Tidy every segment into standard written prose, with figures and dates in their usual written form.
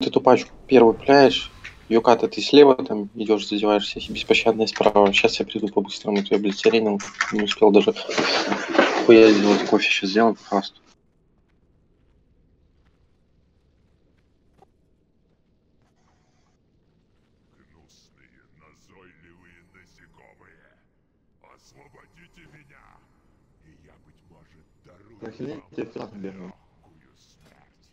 эту пачку первую пуляешь, Юката, ты слева там идешь, задеваешься, беспощадная справа. Сейчас я приду по-быстрому, я, блядь, серийным не успел даже хуя сделать, кофе сейчас сделаем по-фасту. Гнусные, назойливые насекомые. Освободите меня, и я, быть может, дарую вам легкую смерть.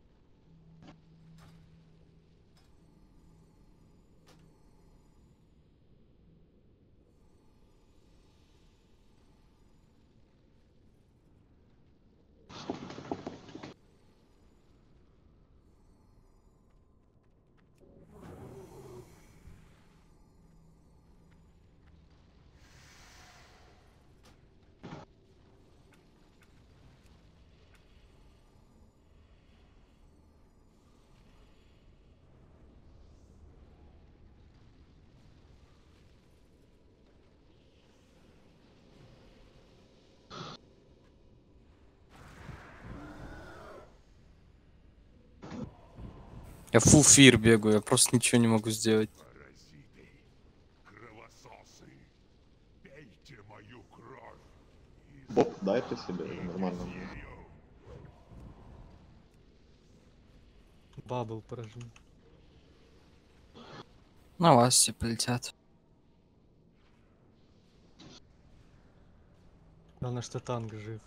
Я full fear бегаю, я просто ничего не могу сделать. Паразиты, кровососы, пейте мою кровь. Боб, дай ты себе нормально. Бабл прожми. На вас все полетят. Главное, что танк жив.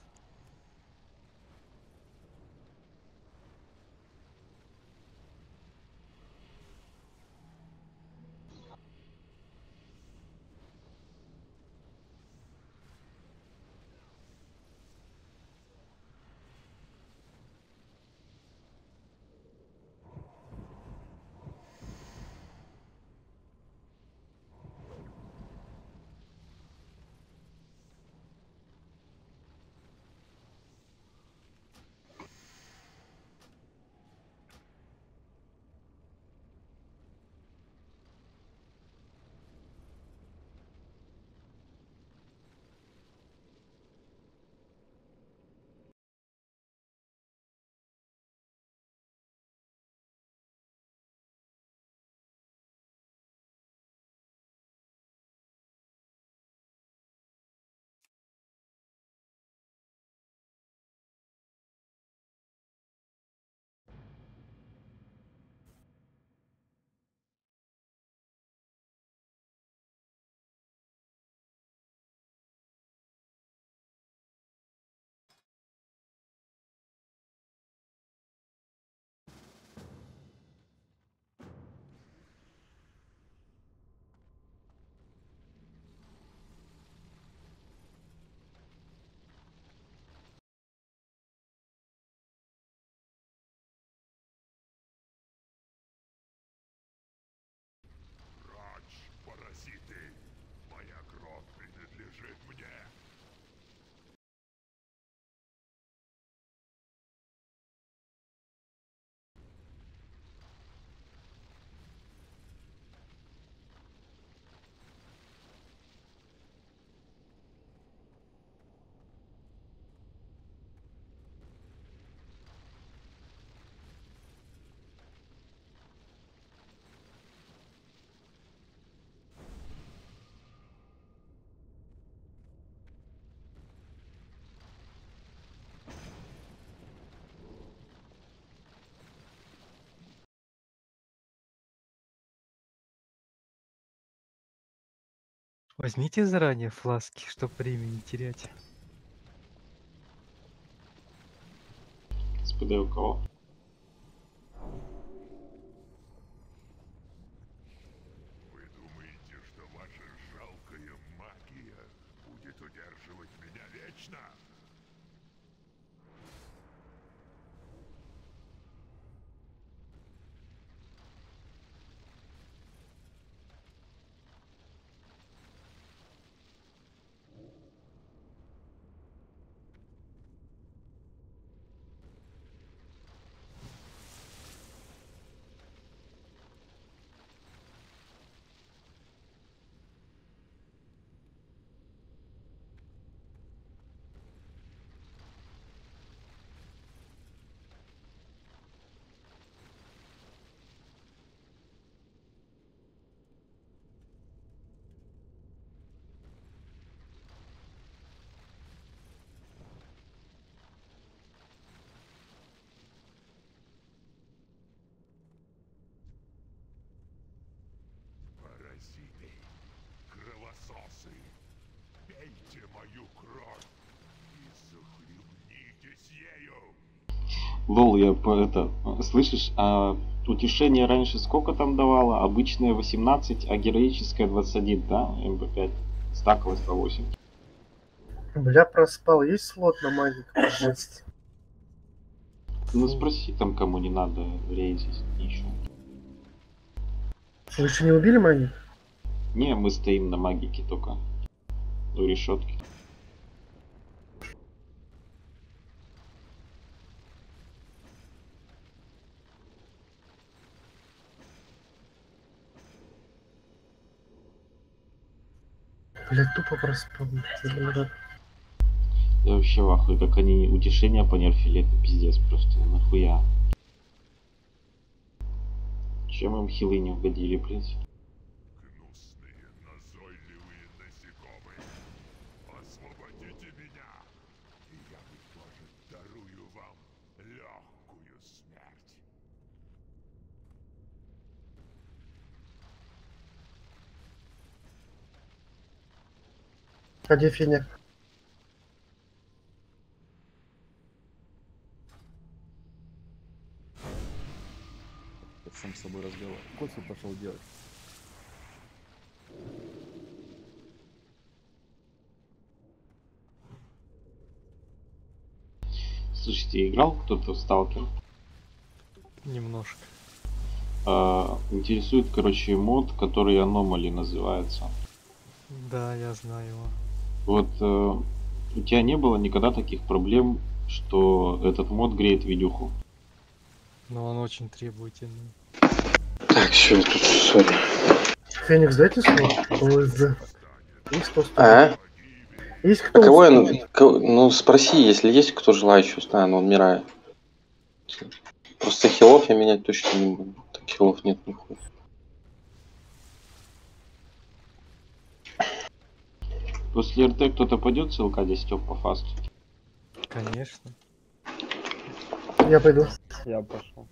Прочь, паразиты! Моя кровь принадлежит мне! Возьмите заранее фласки, чтоб время не терять. СПД у кого? Вы думаете, что ваша жалкая магия будет удерживать меня вечно? братцы, пейте мою кровь и захлебнитесь ею. Лол, слышишь, а утешение раньше сколько там давало? Обычное 18, а героическое 21, да? МП5. Стаковость по 8. Бля, проспал. Есть слот на магик? Жесть. Ну спроси там, кому не надо рейзить еще. Вы еще не убили магик? Не, мы стоим на магике только. У решетки. Бля, тупо проспал. Я вообще в ахуе, как они утешения понерфили, это пиздец просто. Нахуя? Чем им хилы не угодили, блядь? Гнусные, назойливые насекомые. Освободите меня, и я, быть может, дарую вам легкую смерть. А где Феня? Сам с собой разговаривал. Кофе пошел делать. Слушайте, играл кто-то в Сталкер? Немножко. Интересует, короче, мод, который Anomaly называется. Да, я знаю его. Вот у тебя не было никогда таких проблем, что этот мод греет видюху? Но он очень требовательный. Так, все, тут, сори. Феникс, дайте слот. ОСД. Есть кто? А? Есть А кто? кого я... Ну, спроси, если есть кто желающий, устану, он умирает. Просто хилов я менять точно не буду. Так хилов нет нихуя. После РТ кто-то пойдет ссылка 10 по фасту? Конечно. Я пойду. Я пошел.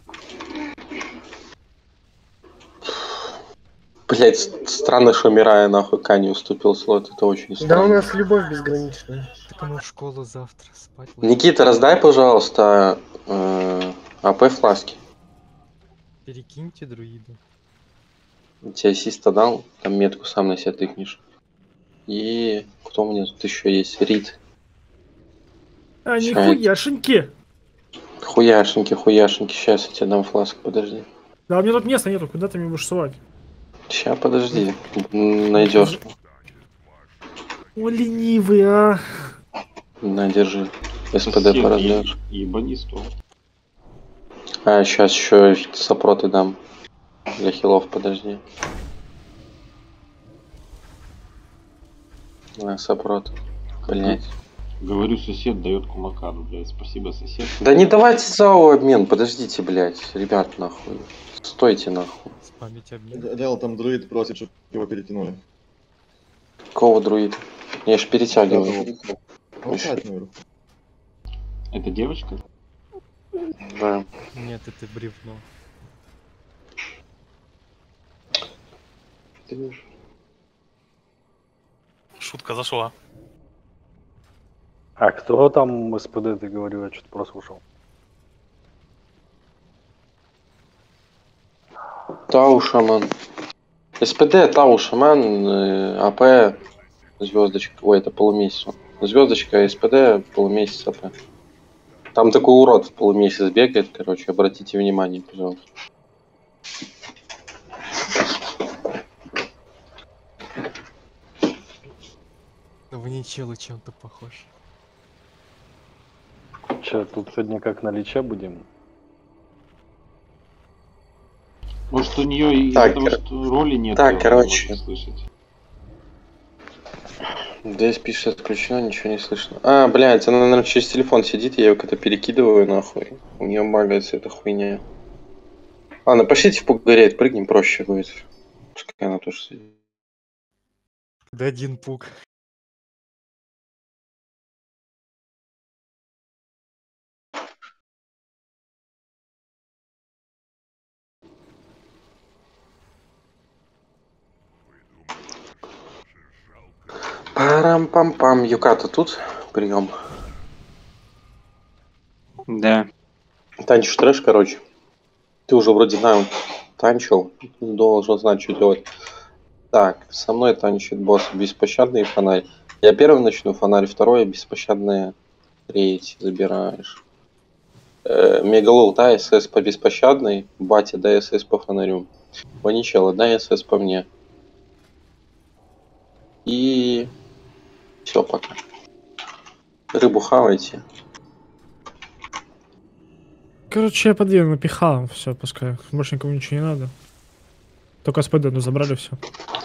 Блять, странно, что Мирая нахуй Кани уступил слот, это очень Да у странно. нас любовь безграничная. Так мы в школу завтра спать ложимся. Никита, раздай, пожалуйста, АП фласки. Перекиньте друиду. Тебе ассиста дал, там метку сам на себя тыкнешь. И кто у меня тут еще есть? Рид. А, Всё, нихуяшеньки! Хуяшеньки, хуяшеньки. Сейчас я тебе дам фласку, подожди. Да, у меня тут места нету, куда ты меня будешь сувать? Сейчас, подожди. Найдешь. О, ленивый, а! На, держи. СПД Сосед, пораздаешь. ебани стол. А, сейчас еще сопроты дам. Для хилов, подожди. На, сопрот. Блять. Говорю, сосед дает кумакаду, блядь. Спасибо, сосед. Да не давайте ЗАО обмен, подождите, блять. Ребят, нахуй. Стойте, нахуй. Спамить обмен. Реал там друид просит, чтобы его перетянули. Кого друид? Я ж перетягиваю. Опять наверху. Это девочка? Да. Нет, это бревно. Шутка зашла. А кто там СПД, ты говорил, я что-то прослушал. Тау шаман. СПД, Тау шаман, АП, звездочка. Ой, это полумесяц. Звездочка, СПД, полумесяц АП. Там такой урод в полумесяц бегает, короче, обратите внимание, пожалуйста. Да вы не челы чем-то похож. Че, тут сегодня как на личе будем? Может, у нее из-за Так, того, что роли нет. так, я короче. могу слышать. ДС пишет отключено, ничего не слышно. А, блядь, она, наверное, через телефон сидит, я ее когда перекидываю, нахуй. У нее багается эта хуйня. Ладно, пошлите в пугареть, прыгнем, проще будет. Пускай она тоже сидит. Да один пук. Вы думаете, что ваши Парам-пам-пам. Юката тут? Прием. Да. Танчишь трэш, короче. Ты уже вроде танчил. Должен знать, что делать. Так, со мной танчит босс беспощадный фонарь. Я первый начну, фонарь второй, беспощадный третий забираешь. Мегалол, да, СС по беспощадной, батя, да, СС по фонарю. Ваничела, да, СС по мне. И все, пока. Рыбу хавайте. Короче, я подвину, напихал, все, пускай. Больше никому ничего не надо. Только СПД, ну забрали все.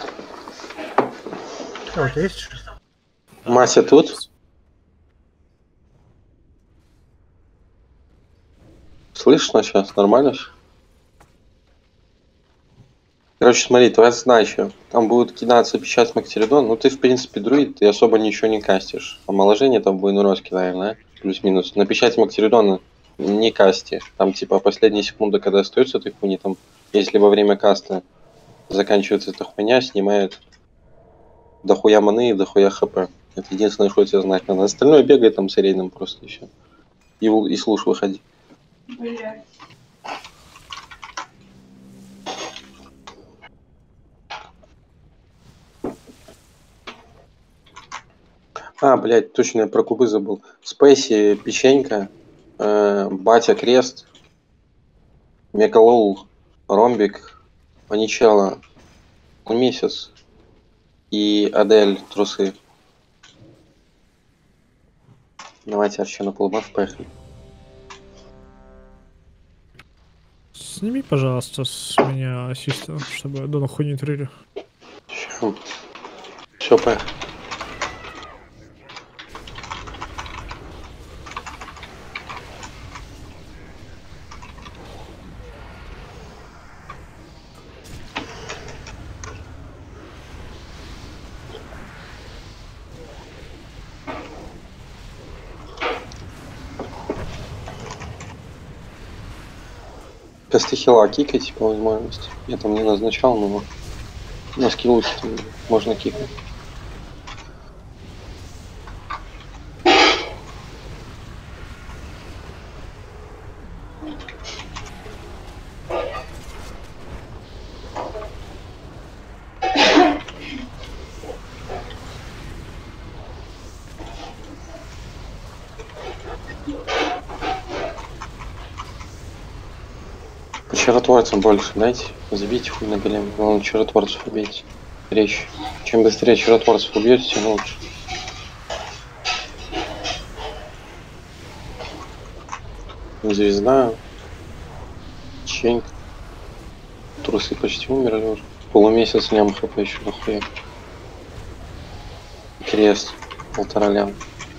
А, у тебя есть что-то? Мася тут? Слышно сейчас? Нормально? Короче, смотри, твоя задача. Там будет кидаться печать Мактеридон. Ну, ты, в принципе, друид, ты особо ничего не кастишь. Омоложение там будет нурозки, наверное, плюс-минус. На печать Мактеридона не касти. Там, типа, последние секунды, когда остаются этой хуйни, там, если во время каста заканчивается эта хуйня, снимает дохуя маны и дохуя хп. Это единственное, что тебе знать надо. Остальное бегает там с рейдом просто еще. И слуш выходи. А, блядь, точно я про кубы забыл. Спейси, печенька, батя крест, Мекалол, ромбик, Паничела, месяц и Адель трусы. Давайте арчу на полбаф, поехали. Сними, пожалуйста, с меня ассиста, чтобы до нахуй не трили. Все, поехали. Косты хила кикайте по возможности. Я там не назначал, но на скиллуте там можно кикать. Чаротворцам больше дайте. Забейте хуй на голем. Главное чаротворцев убейте. Речь. Чем быстрее чаротворцев убьете, тем лучше. Звезда. Ченька. Трусы почти умерли уже. Полумесяц ням хп еще нахуя. Крест. 1,5 ляма.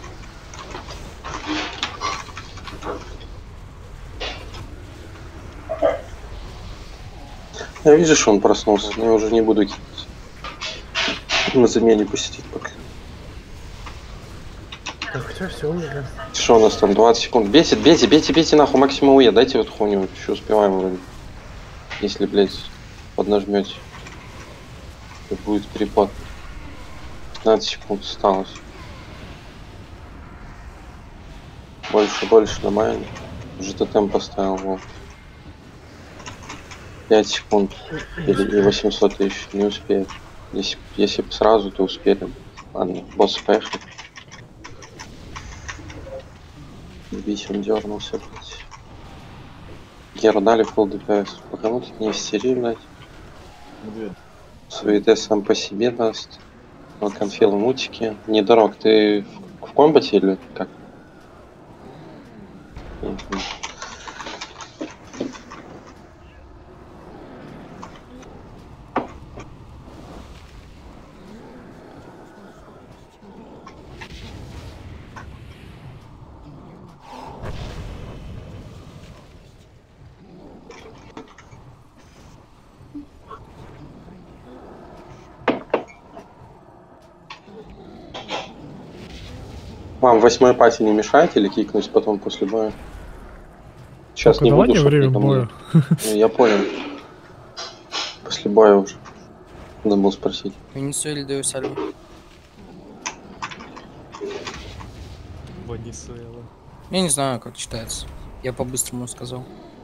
Я вижу, что он проснулся, но я уже не буду кидать. На замене посидеть пока. Так, все умерли. Что у нас там, 20 секунд? Бейте нахуй максимум уе, дайте вот хуйню, еще успеваем вроде. Если, блядь, поднажмете. Это будет перепад. 15 секунд осталось. Больше нормально. Уже тотем поставил, вот. 5 секунд или 800 тысяч, не успеет. Если бы сразу, то успели. Ладно, босс поехали. Бить он дернулся, блядь. Геру дали фулл ДПС. Пока ну тут не истери, блядь. Суете сам по себе даст. Вот конфелы мутики. Недорог, ты в комбате или как? Вам 8-й пати не мешает или кикнуть потом после боя? Сейчас Только не давай буду, мне время чтобы боя. Я понял. После боя уже. Надо было спросить. Венесуэль даю сальву. Венесуэла. Я не знаю, как читается. Я по-быстрому сказал.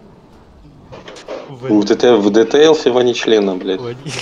В ДТЛ его не члена, блядь.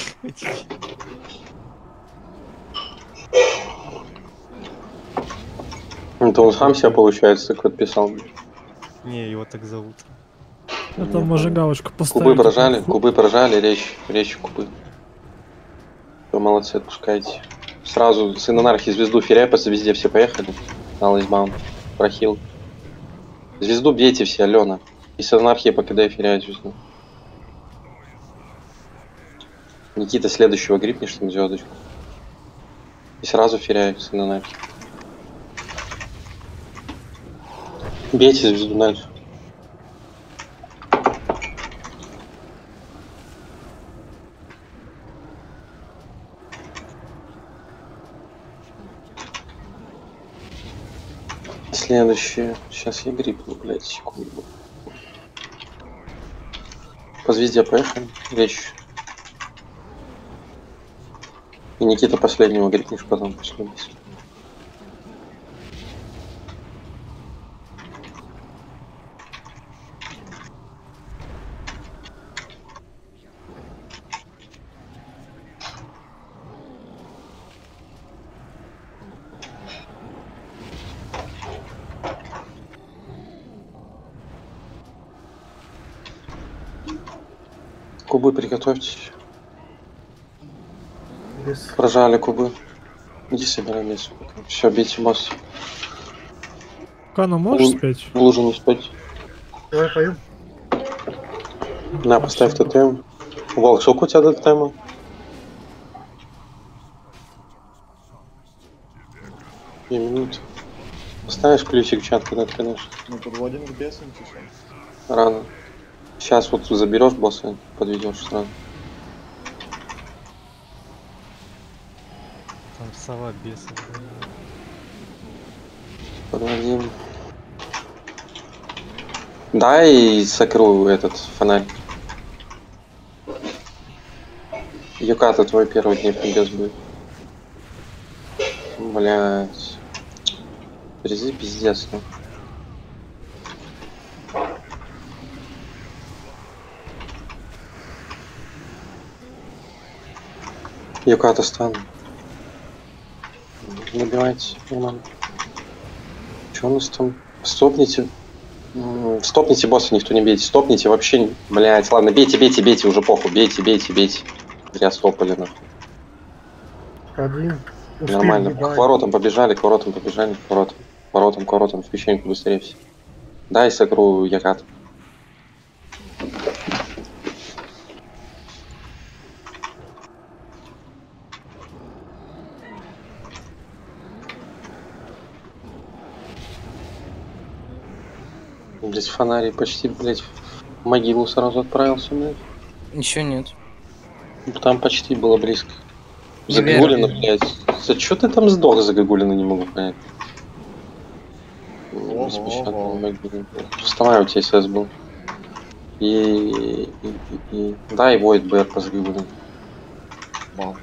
Это он сам себя, получается, так подписал. Не, его так зовут. А там можно галочку поставить. Кубы прожали, речь кубы. Вы молодцы, отпускайте. Сразу сын анархии звезду феряй, по звезде все поехали. Алайсбаун, прохил. Звезду бейте все, Алена. И сын анархии покидай феряй звезду. Никита следующего грипнешь там звездочку. И сразу феряй сын анархии. Бейте звезду дальше. Следующее. Сейчас я грипну, блядь, секунду. По звезде поехали. Речь. И Никита последнего грипнешь, потом последний. Кубы приготовьтесь. Прожали кубы. Иди собирай лес. Все, бейте босс. Кана, можешь спеть? В лужу не спать. Давай пою. На, поставь тотем. Волк, сколько у тебя до тотема? 2 минуты. Поставишь ключик в чат, когда открываешь? Мы подводим к бесам сейчас. Рано. Сейчас вот заберешь босса, подведешь сразу. Там сова беса. Подводим. Дай сокру этот фонарь. Юката твой первый дневный без будет. Блять. Призы пиздец, ну. Юката стану. Набивайте, нормально. Что у нас там? Стопните. Стопните босса, никто не бейте. Стопните вообще. Блять, ладно, бейте, уже похуй. Бейте. Зря стопали, нахуй. Один. Нормально. К воротам побежали, к воротам. В печеньку быстрее все. Дай сокру Якат. Блять, фонарий почти, блять, в могилу сразу отправился, блять. Ничего нет. Там почти было близко. Не Загогулина, верю. блять. За чё ты там сдох, Загогулина, не могу понять. Вставай, у тебя СС был. И... Дай Void БР по Загогулину. Баф.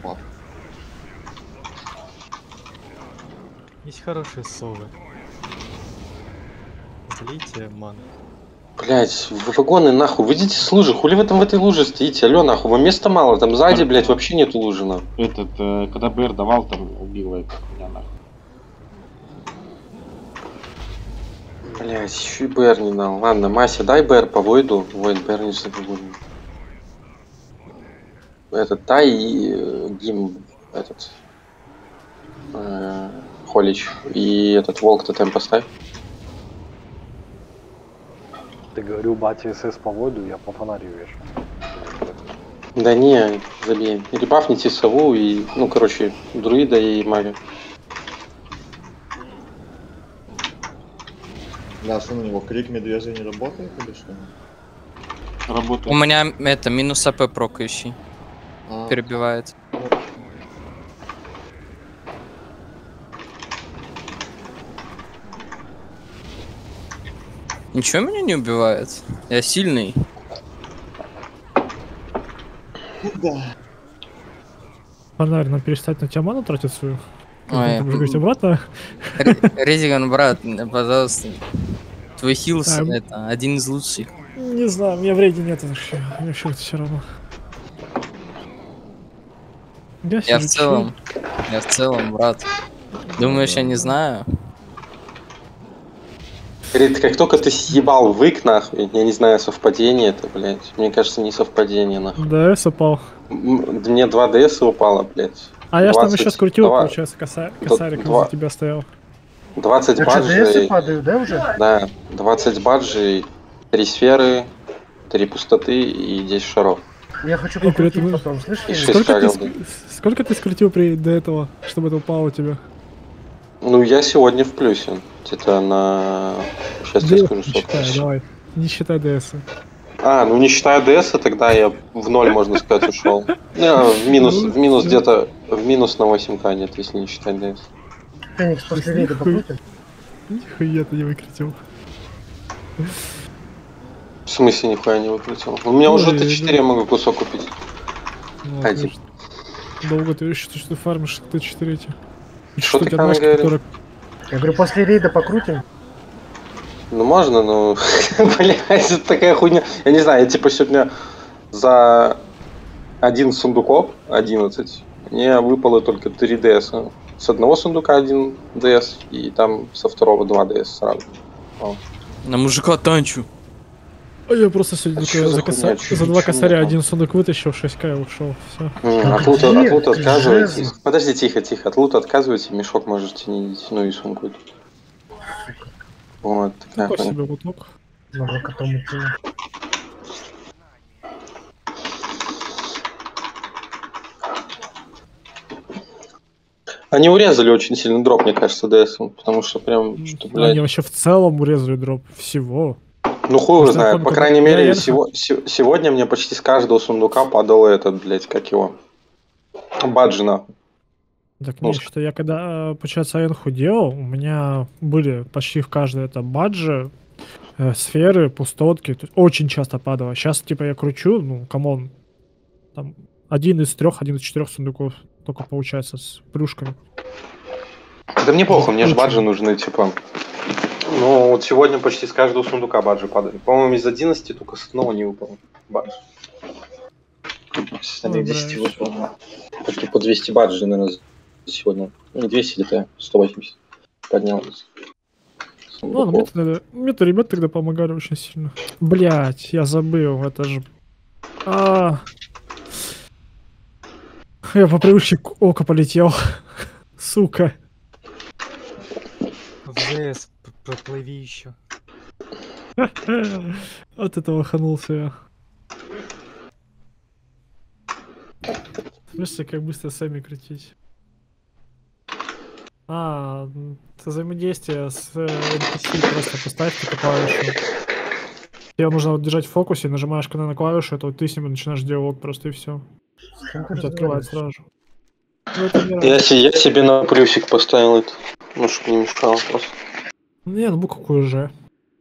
Есть хорошие совы. Злите ман. Блять, в вагоны нахуй, выйдите с лужи, хули вы там в этой луже стоите, алё нахуй, вам места мало, там сзади, блять, вообще нету лужи, нахуй. Этот, когда БР давал, там убил это меня нахуй. Блять, еще и БР не дал. Ладно, Мася, дай БР по Войду, Войд БР не Загогулин. Этот, дай Гим, этот, Холич, и этот Волк тотем поставь. Ты говорил, бате СС по воду, я по фонарю вешу. Да не, забей. Ребафните сову и, ну, короче, друида и мага. Да, что на него крик медвежий не работает или что? Работает. У меня это минус АП прокающий. А, Перебивает. Ничего меня не убивает. Я сильный. Фонарь, надо перестать на тебя ману тратить свою. Ой, Ты будешь говорить обратно. Резиган, брат, пожалуйста. Твой хилс А, это один из лучших. Не знаю, у меня в рейде нет вообще. Мне все равно. Я в целом, брат. Думаешь, я не знаю? Говорит, как только ты съебал вык, нахуй, я не знаю, совпадение это, блядь. Мне кажется, не совпадение, нахуй. ДС упал. Мне 2 ДС упало, блядь. А я ж там еще скрутил, 22. получается, косарик за тебя стоял. 20 Это ДСы баджей. падают, да, уже? Да, 20 баджей, 3 сферы, 3 пустоты и 10 шаров. Я хочу И при покрутить этом- потом, слышишь? И Феникс? шесть Сколько ты, кагл. сколько ты скрутил до этого, чтобы это упало у тебя? Ну, я сегодня в плюсе. Где-то на... Сейчас я скажу, Не сколько. считай, давай. Не считай ДС. А, ну не считая ДС, тогда я в ноль, можно сказать, ушел. В минус где-то, в минус на 8к нет, если не считать ДС. Феникс, после рейда покрутим? Нихуя ты не выкрутил. В смысле нихуя не выкрутил? У меня уже Ой, Т4 я могу кусок купить. Ну, Один. конечно. Долго ты считаешь, что ты фармишь Т4 эти? И Что у ты тебя там ножка, говорил? которая- Я говорю, после рейда покрутим? Ну можно, но... Блядь, это такая хуйня. Я не знаю, я типа сегодня за 11 сундуков, 11, мне выпало только 3 ДС. С одного сундука 1 ДС, и там со второго 2 ДС сразу. О. На мужика танчу. А я просто сегодня А только чё за за, хуйня? Чё- за 2 чё косаря мне один сундук вытащил, 6к и ушел. Все. От лута, где? от лута отказывайтесь. Жезл. Подожди, тихо. От лута отказывайте, мешок можете не идти, ну и сумку эту. Вот, такая Такой хуйня. себе луток. Надо котом идти. Они урезали очень сильно дроп, мне кажется, ДС, потому что прям, что, Они блядь, вообще в целом урезали дроп всего. ну хуй его Может, я знает. помню, По когда- крайней я мере, ехал. сегодня мне почти с каждого сундука падал этот, блядь, как его, баджи нахуй. Так Ну, не, что я когда, получается, Айнху делал, у меня были почти в каждой это баджи, сферы, пустотки. То есть очень часто падало. Сейчас, типа, я кручу, ну, камон, там, 1 из 3, 1 из 4 сундуков только получается с плюшками. Да мне похуй, мне же Очень. баджи нужны, типа. Ну, вот сегодня почти с каждого сундука баджи падали. По-моему, из 11 только с одного не выпало баджи. С Ой, 10 блядь. выпало. Почти по 200 баджи, наверное, сегодня. Не 200, где-то 180 поднялось. Ну, мне-то ребят тогда помогали очень сильно. Блять, я забыл, это же... Я по привычке к око полетел. Сука. В ЗС проплыви еще. От этого ханулся я. Слышите, как быстро сами крутить. Это взаимодействие с NPC, просто поставь такую клавишу. Тебе нужно вот держать в фокусе, нажимаешь когда на клавишу, это вот ты с ним начинаешь диалог просто и все. У тебя открывает сразу же. Ну, это не Я, радует. я себе на плюсик поставил это. Ну, чтобы не мешало просто. Не, ну какой же.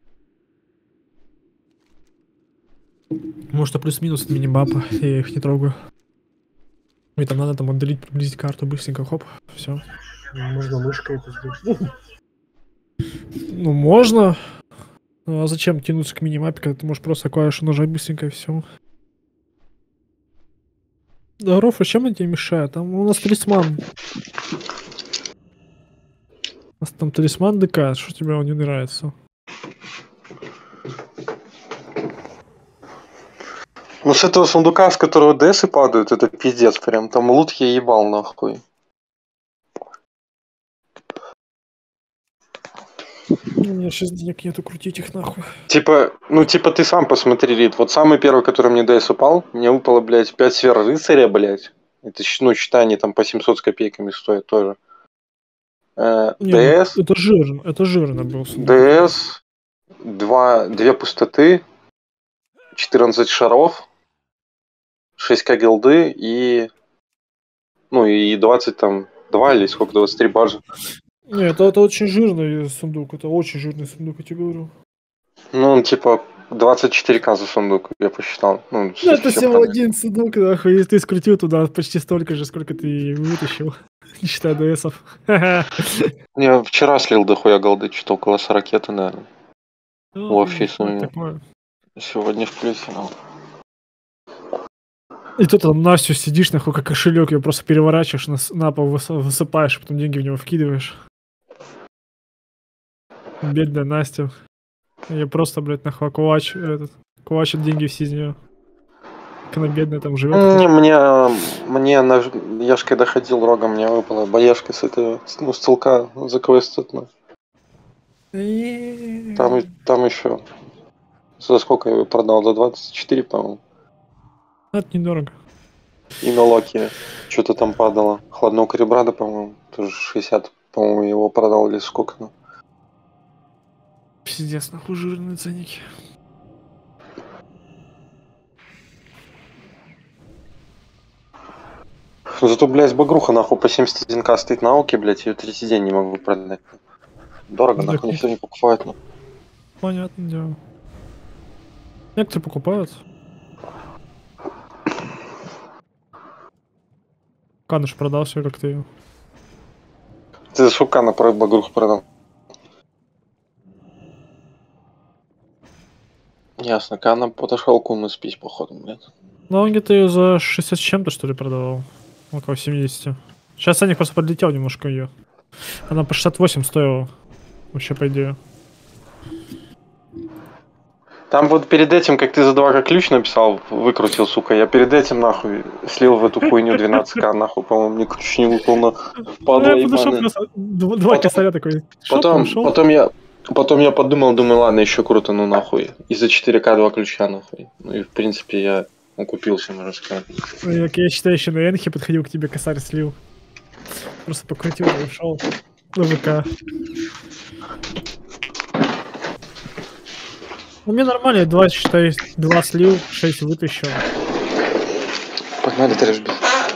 Может, плюс-минус от мини-бапа, я их не трогаю. Мне там надо там отдалить, приблизить карту, быстренько, хоп, все. Можно мышкой это сделать. Ну, можно. Ну, а зачем тянуться к минимапе, когда ты можешь просто клавишу нажать быстренько и все. Да, Рофа, чем он тебе мешает? Там у нас талисман. У нас там талисман ДК, что тебе он не нравится? Ну, с этого сундука, с которого ДСы падают, это пиздец прям. Там лут я ебал нахуй. У меня сейчас денег нету крутить их нахуй. Типа ты сам посмотри, Рит. Вот самый первый, который мне ДС упал, мне выпало, блядь, 5 сфер рыцаря, блядь. Это, ну, считай, они там по 700 с копейками стоят тоже. Не, ДС, ну, это жирно был сундук. ДС, 2 пустоты, 14 шаров, 6к гилды и... Ну, и 20 там... 2 или сколько, 23 баджи. Не, это очень жирный сундук, это очень жирный сундук, я тебе говорю. Ну, он типа 24к за сундук, я посчитал. Ну, Ну, это всё всего правильно. один сундук, нахуй, и ты скрутил туда почти столько же, сколько ты вытащил. Не считая ДСов. Я вчера слил дохуя голды, что-то около 40, наверное. В офис у меня. Такое. Сегодня в плюсе, ну. И тут там Настю сидишь, нахуй, как кошелек, ее просто переворачиваешь, на пол высыпаешь, потом деньги в него вкидываешь. Бедная Настя. Ее просто, блядь, нахуй кулачат деньги все из нее. Как она бедная там живет. Я ж когда ходил рогом, мне выпала бояшка с этого, ну, с целка за квест. Ну. Там еще. За сколько я его продал? За 24, по-моему. Это недорого. И на локе что-то там падало. Хладного Карибрада, по-моему, тоже 60, по-моему, его продал или сколько, ну. Пиздец, нахуй жирные ценники. Зато, блядь, багруха, нахуй, по 71к стоит на ауке, блядь, ее третий день не могу продать. Дорого, Да, нахуй, никто не покупает, ну. Понятное дело. Некоторые покупают. Каныш продал все, как ты. Ты за сколько на багрух продал? Ясно, Кана подошел к уму спись, походу, блядь. Ну, он где-то ее за 60 с чем-то, что ли, продавал. Около 70. Сейчас ценник просто подлетел немножко ее. Она по 68 стоила. Вообще, по идее. Там вот перед этим, как ты за 2К ключ написал, выкрутил, сука, я перед этим, нахуй, слил в эту хуйню 12к, нахуй, по-моему, мне ключ не выпал, но падла ебаная. Два косаря такой. Потом я подумал, думаю, ладно, еще круто, ну нахуй. И за 4К 2 ключа, нахуй. Ну и в принципе я окупился, можно сказать. Я считаю, еще на Энхе подходил к тебе, косарь слил. Просто покрутил и ушел. На ВК. Ну, мне нормально, 2, считай, 2 слил, 6 вытащил. Погнали трэшбит.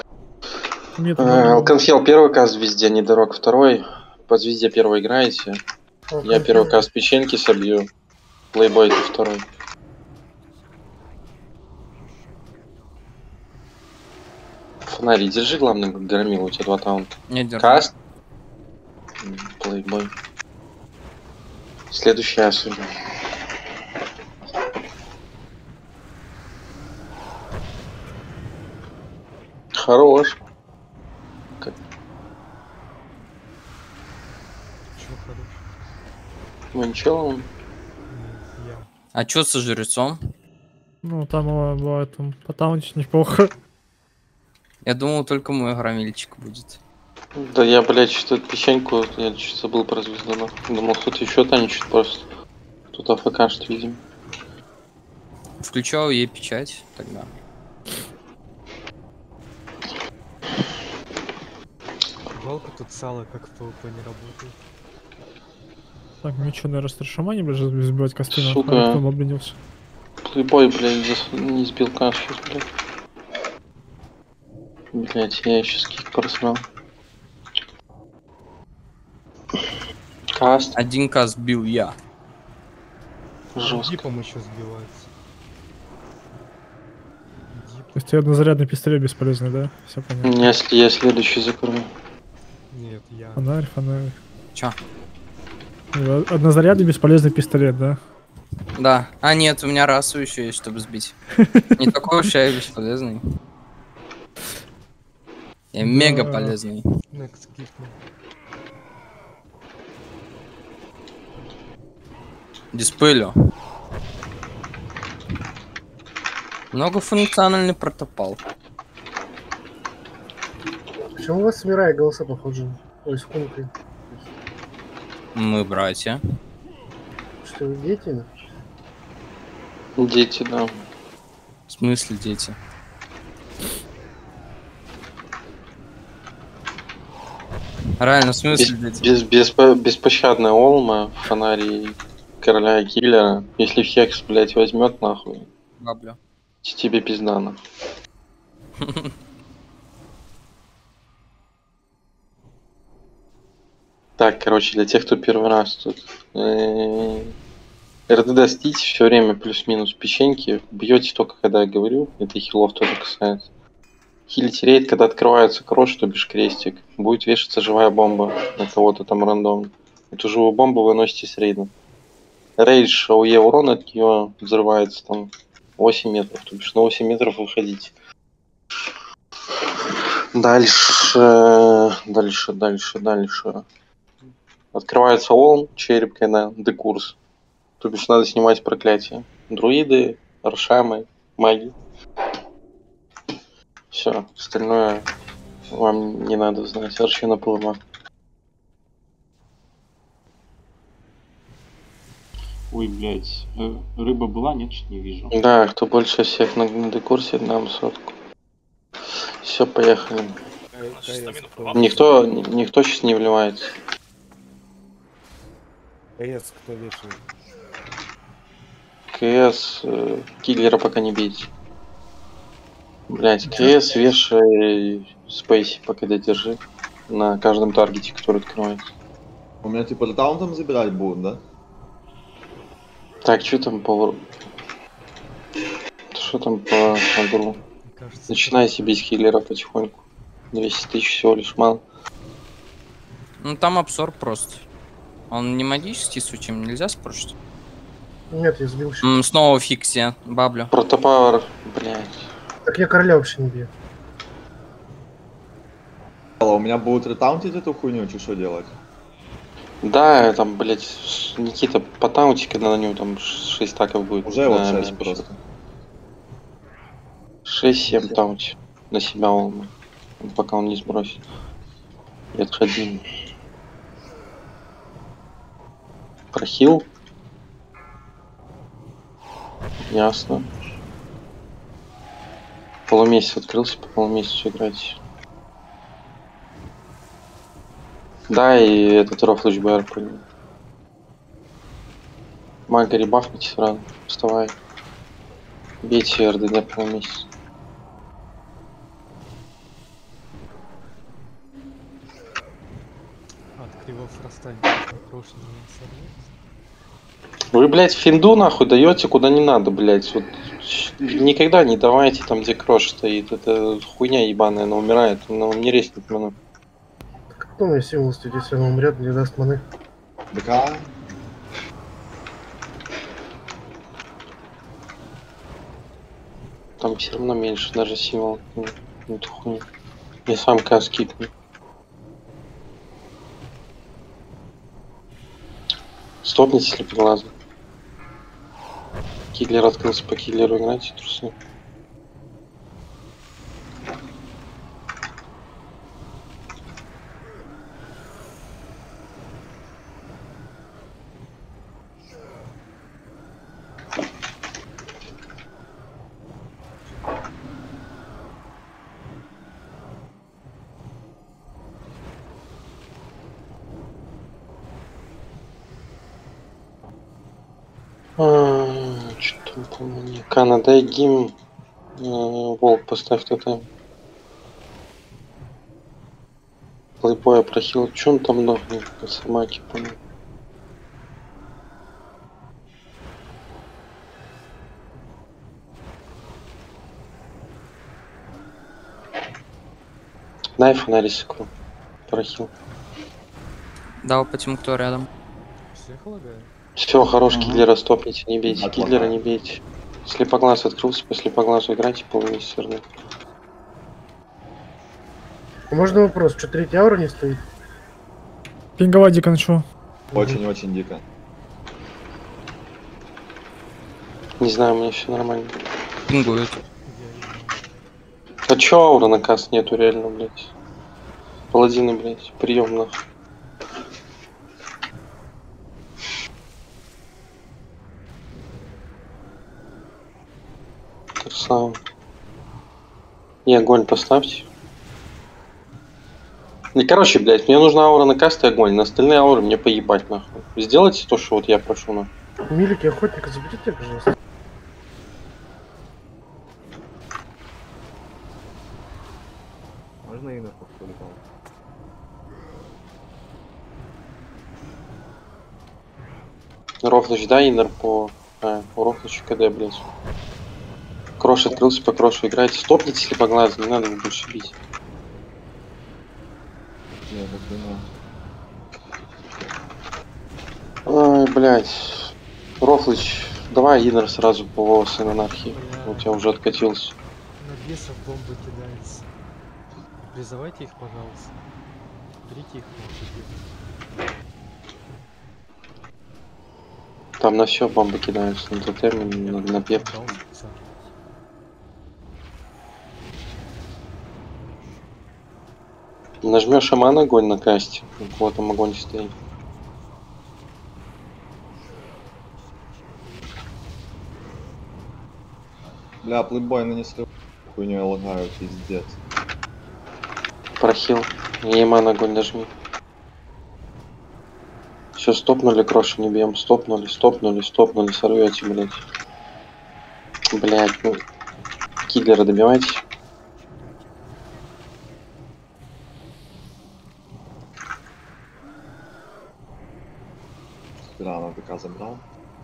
Алканфел первый каст везде, недорог второй. По звезде первый играете. Я первый каст печеньки собью. Плейбой ты второй. Фонарий, держи, главное, громил, у тебя 2 таунта. Не держу. Каст. Плейбой. Следующий я судья. Хорош. Чё хорош? Ну ничего, он. А чё со жрецом? Ну, там бывает, там по таунтить неплохо. Я думал, только мой громильчик будет. Да я, блядь, что-то печеньку, я что-то забыл про звезду. Думал, кто-то еще танчит просто. Тут АФК, что видим. Включал ей печать тогда. Жалко, тут сало как в ПВП не работает. Так, ну что, наверное, старшамани, блядь, сбивать косты, Сука. а кто обленился. Плейбой, блядь, не сбил кашу сейчас, блядь. Блядь, я сейчас кик просрал. Каст. 1К сбил я. Жестко. Дипом еще сбивается. То есть однозарядный пистолет бесполезный, да? Все понятно. Если я следующий закрою. Нет, я. Фонарь. Чё? Однозарядный бесполезный пистолет, да? Да. А нет, у меня расу еще есть, чтобы сбить. Не такой уж я и бесполезный. Я мега полезный. Next кикну. Диспелю. Многофункциональный протопал. Почему у вас Мира и голоса похожи? Ой, с кумкой. Мы братья. Что вы дети? Дети, да. В смысле дети? Реально, в смысле дети? Беспощадная Олма, фонарий короля и киллера. Если Хекс, блять, возьмет нахуй. Бабля. Тебе пизда нахуй. Так, короче, для тех, кто первый раз тут. РДД стить все время плюс-минус печеньки. Бьете только когда я говорю. Это хилов тоже касается. Хилить рейд, когда открывается крош, то бишь крестик. Будет вешаться живая бомба на кого-то там рандомно. Эту живую бомбу выносите с рейда. Рейдж АУЕ урон от нее взрывается там 8 метров. То бишь на 8 метров выходите. Дальше. Открывается волн, череп, когда декурс. То бишь надо снимать проклятие. Друиды, аршамы, маги. Все, остальное вам не надо знать. Арчина плыма. Ой, блядь. Рыба была? Нет, что не вижу. Да, кто больше всех на декурсе, дам сотку. Все, поехали. Никто сейчас не вливается. КС кто вешает? КС киллера пока не бейте. Блять, КС вешай спейси, пока держи. На каждом таргете, который открывается. У меня типа таунтом забирать будут, да? Так, что там по... Что там по агру? Начинайте бить хиллера потихоньку. 200 тысяч всего лишь мало. Ну там обсор просто. Он не магический, случаем нельзя спрашивать? Нет, я сбил. Снова фикси, баблю. Протопауэр, блядь. Так я короля вообще не бью. У меня будут ретаунтить эту хуйню, что делать? Да, там, блядь, Никита, по таунте, когда на него там 6 таков будет. Уже вот 6 просто. 6-7 таунти на себя волны, пока он не сбросит. И отходим. Прохил. Ясно. Полумесяц открылся, по полумесяцу играть. Да, и этот рофлыч БР понял. Мага ребафните сразу. Вставай. Бейте РДД полумесяц. От кривого фроста прошлый Вы, блядь, финду нахуй даете куда не надо, блядь. Вот никогда не давайте там, где крош стоит. Это хуйня ебаная, она умирает, она вам не резнет ману. Кто мне символ стоит, если он умрет, не даст маны? БК? Там все равно меньше, даже символ. Ну, это хуйня. Я сам кас кикну. Стопните слепоглаза. Киллер открылся, по киллеру играйте, трусы. Что там по мне? Канада и гим. Волк, поставь тотем. Плейбоя прохил. Че он там нахуй? Собаки, понял. Дай фонарь секу. Прохил. Дал по тем, кто рядом. Всех лагает? Все, хорош, киллера стопните, не бейте, киллера не бейте. Слепоглаз открылся, по слепоглазу играйте полумесяц равно. Можно вопрос, что третья аура не стоит? Пинговать дико начало. Очень-очень дико. Не знаю, у меня все нормально. Пингуют. А чё аура на каст нету реально, блядь? Паладины, блядь, прием нахуй. Красава. И огонь поставьте. И короче, блядь, мне нужна аура на каст и огонь. На остальные ауры мне поебать нахуй. Сделайте то, что вот я прошу нахуй. Милики охотника заберите, пожалуйста. Можно имя по-любому? Рофлыч, да, инер по... Рофлыч КД, блядь. Крош Крош открылся по крошу. Играйте. Стопните слепоглаз, не надо его больше бить. Я Ой, блядь. Рофлыч, давай Инер сразу по сын анархии. У тебя уже откатился. На бесов бомбы кидаются. Призывайте их, пожалуйста. Берите их на отдых. Там на все бомбы кидаются, на тотем, на пеп. Нажмешь шаман огонь на касте, у кого там огонь стоит. Бля, плейбой нанесли хуйню, я лагаю, пиздец. Прохил. Ейман огонь нажми. Все, стопнули, кроши не бьем. Стопнули, сорвете, блядь. Блядь, ну. Киллера добивайте. Да, она ДК забрал.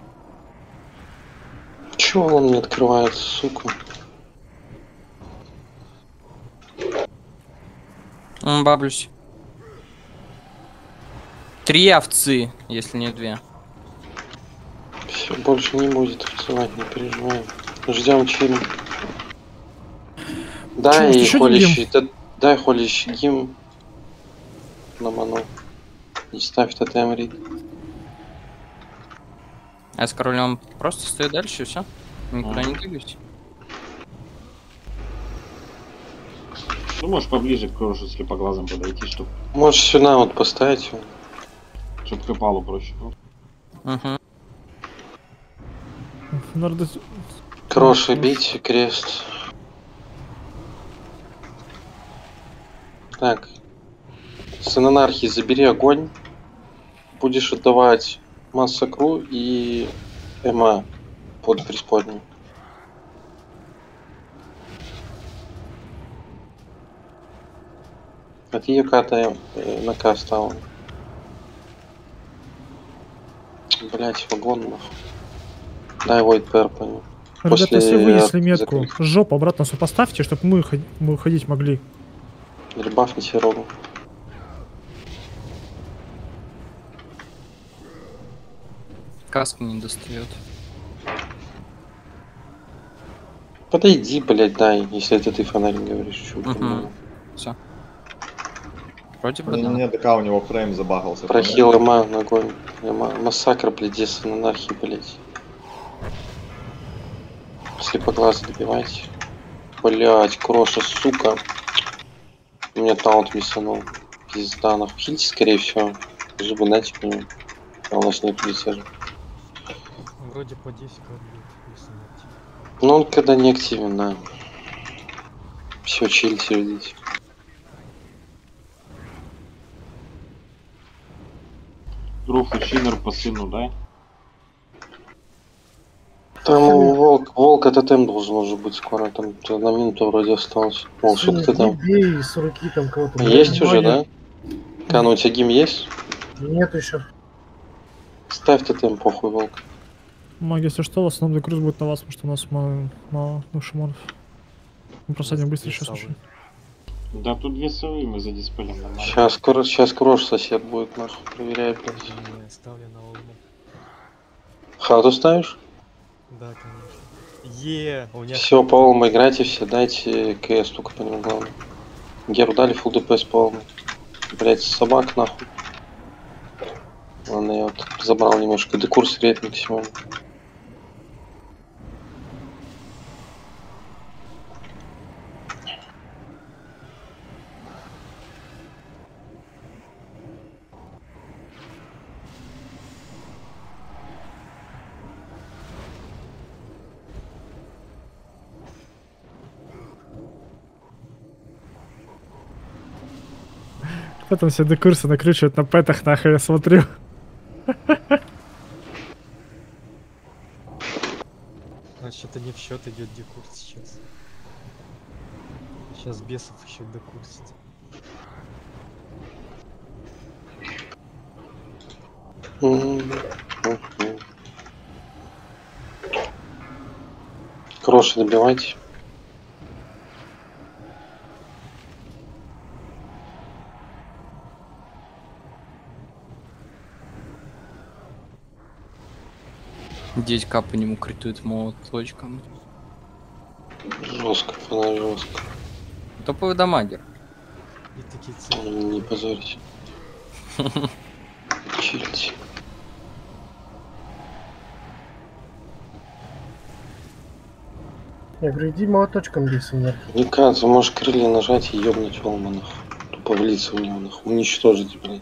Чего он не открывает, сука? Баблюсь. 3 овцы, если не 2. Все, больше не будет овцевать, не переживаем. Ждем чили. Дай холящий, дай холящий гим на ману. Не ставь тотем рид. А с королем просто стою дальше и все. Никуда не двигаюсь. Ну, можешь поближе к крошу слепоглазом подойти, чтобы... Можешь сюда вот поставить его. Чтоб копалу проще. Угу. Кроши бить, крест. Так. Сын анархии, забери огонь. Будешь отдавать массакру и эма под преисподней. От ее ката на К стала. Блять, вагон нахуй. Дай Void Purple. Ребята, если вынесли метку, жопу обратно сопоставьте, чтобы мы уходить могли. Ребафните рогу. Каска не достает. Подойди, блять, дай, если это ты фонарь говоришь. Все. Вроде бы да. Нет, ДК у него фрейм забагался. Прохил эма на огонь. Массакр, блядь, здесь на анархии, блядь. Слепоглаз добивайте. Блять, кроша, сука. У меня таунт миссанул. Пизда, нахуй. Хильте, скорее всего. Зубы дайте к нему. А у нас нет прицежа. Вроде по 10 кадров, если не активен. Ну он когда не активен, да. Все, чильте, идите. Руф и Шинер по сыну, да? Там волк тотем должен уже быть скоро, там 1 минута вроде осталось. О, что ты там? Бей с руки там кого-то. Есть уже, да? Кан, у тебя гим есть? Нет еще. Ставь тотем, похуй, волк. Маг, если что, в основном декрuz будет на вас, потому что у нас мало шаманов. Мы просто не быстро сейчас ушли. Да тут 2 совы, мы задиспелим нормально. Сейчас крош сосед будет, нахуй, проверяй, блядь. Не, ставлю на Олму. Хату ставишь? Да, конечно. У меня... Все, по Олму играйте все, дайте КС только по нему главное. Геру дали фулл ДПС по Олму. Блять, собак нахуй. Ладно, я вот забрал немножко декурс редник сегодня. Кто там все декурсы накручивают на пэтах, нахуй, я смотрю. Значит, это не в счет идет декурс сейчас. Сейчас бесов еще декурсить. хороший, добивайте. Дядька по нему критует молоточком. Жестко, фонарь жестко. Топовый дамагер. И такие цели. Не позорься. Чильте. Я говорю, иди молоточком бей наверх. Вика, ты можешь крылья нажать и ёбнуть волма нахуй. Тупо влиться в него нахуй. Уничтожить, блядь.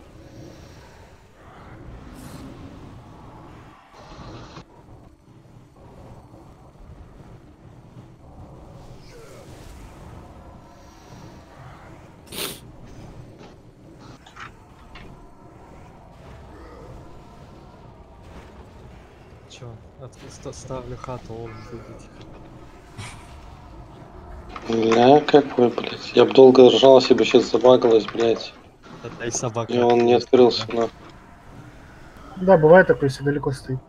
Чё, ставлю хату, он будет. Бля, какой, блядь. Я бы долго ржал, если бы сейчас забагалась, блядь. Отдай собака. И он не открылся, нахуй. Да, бывает такое, если далеко стоит.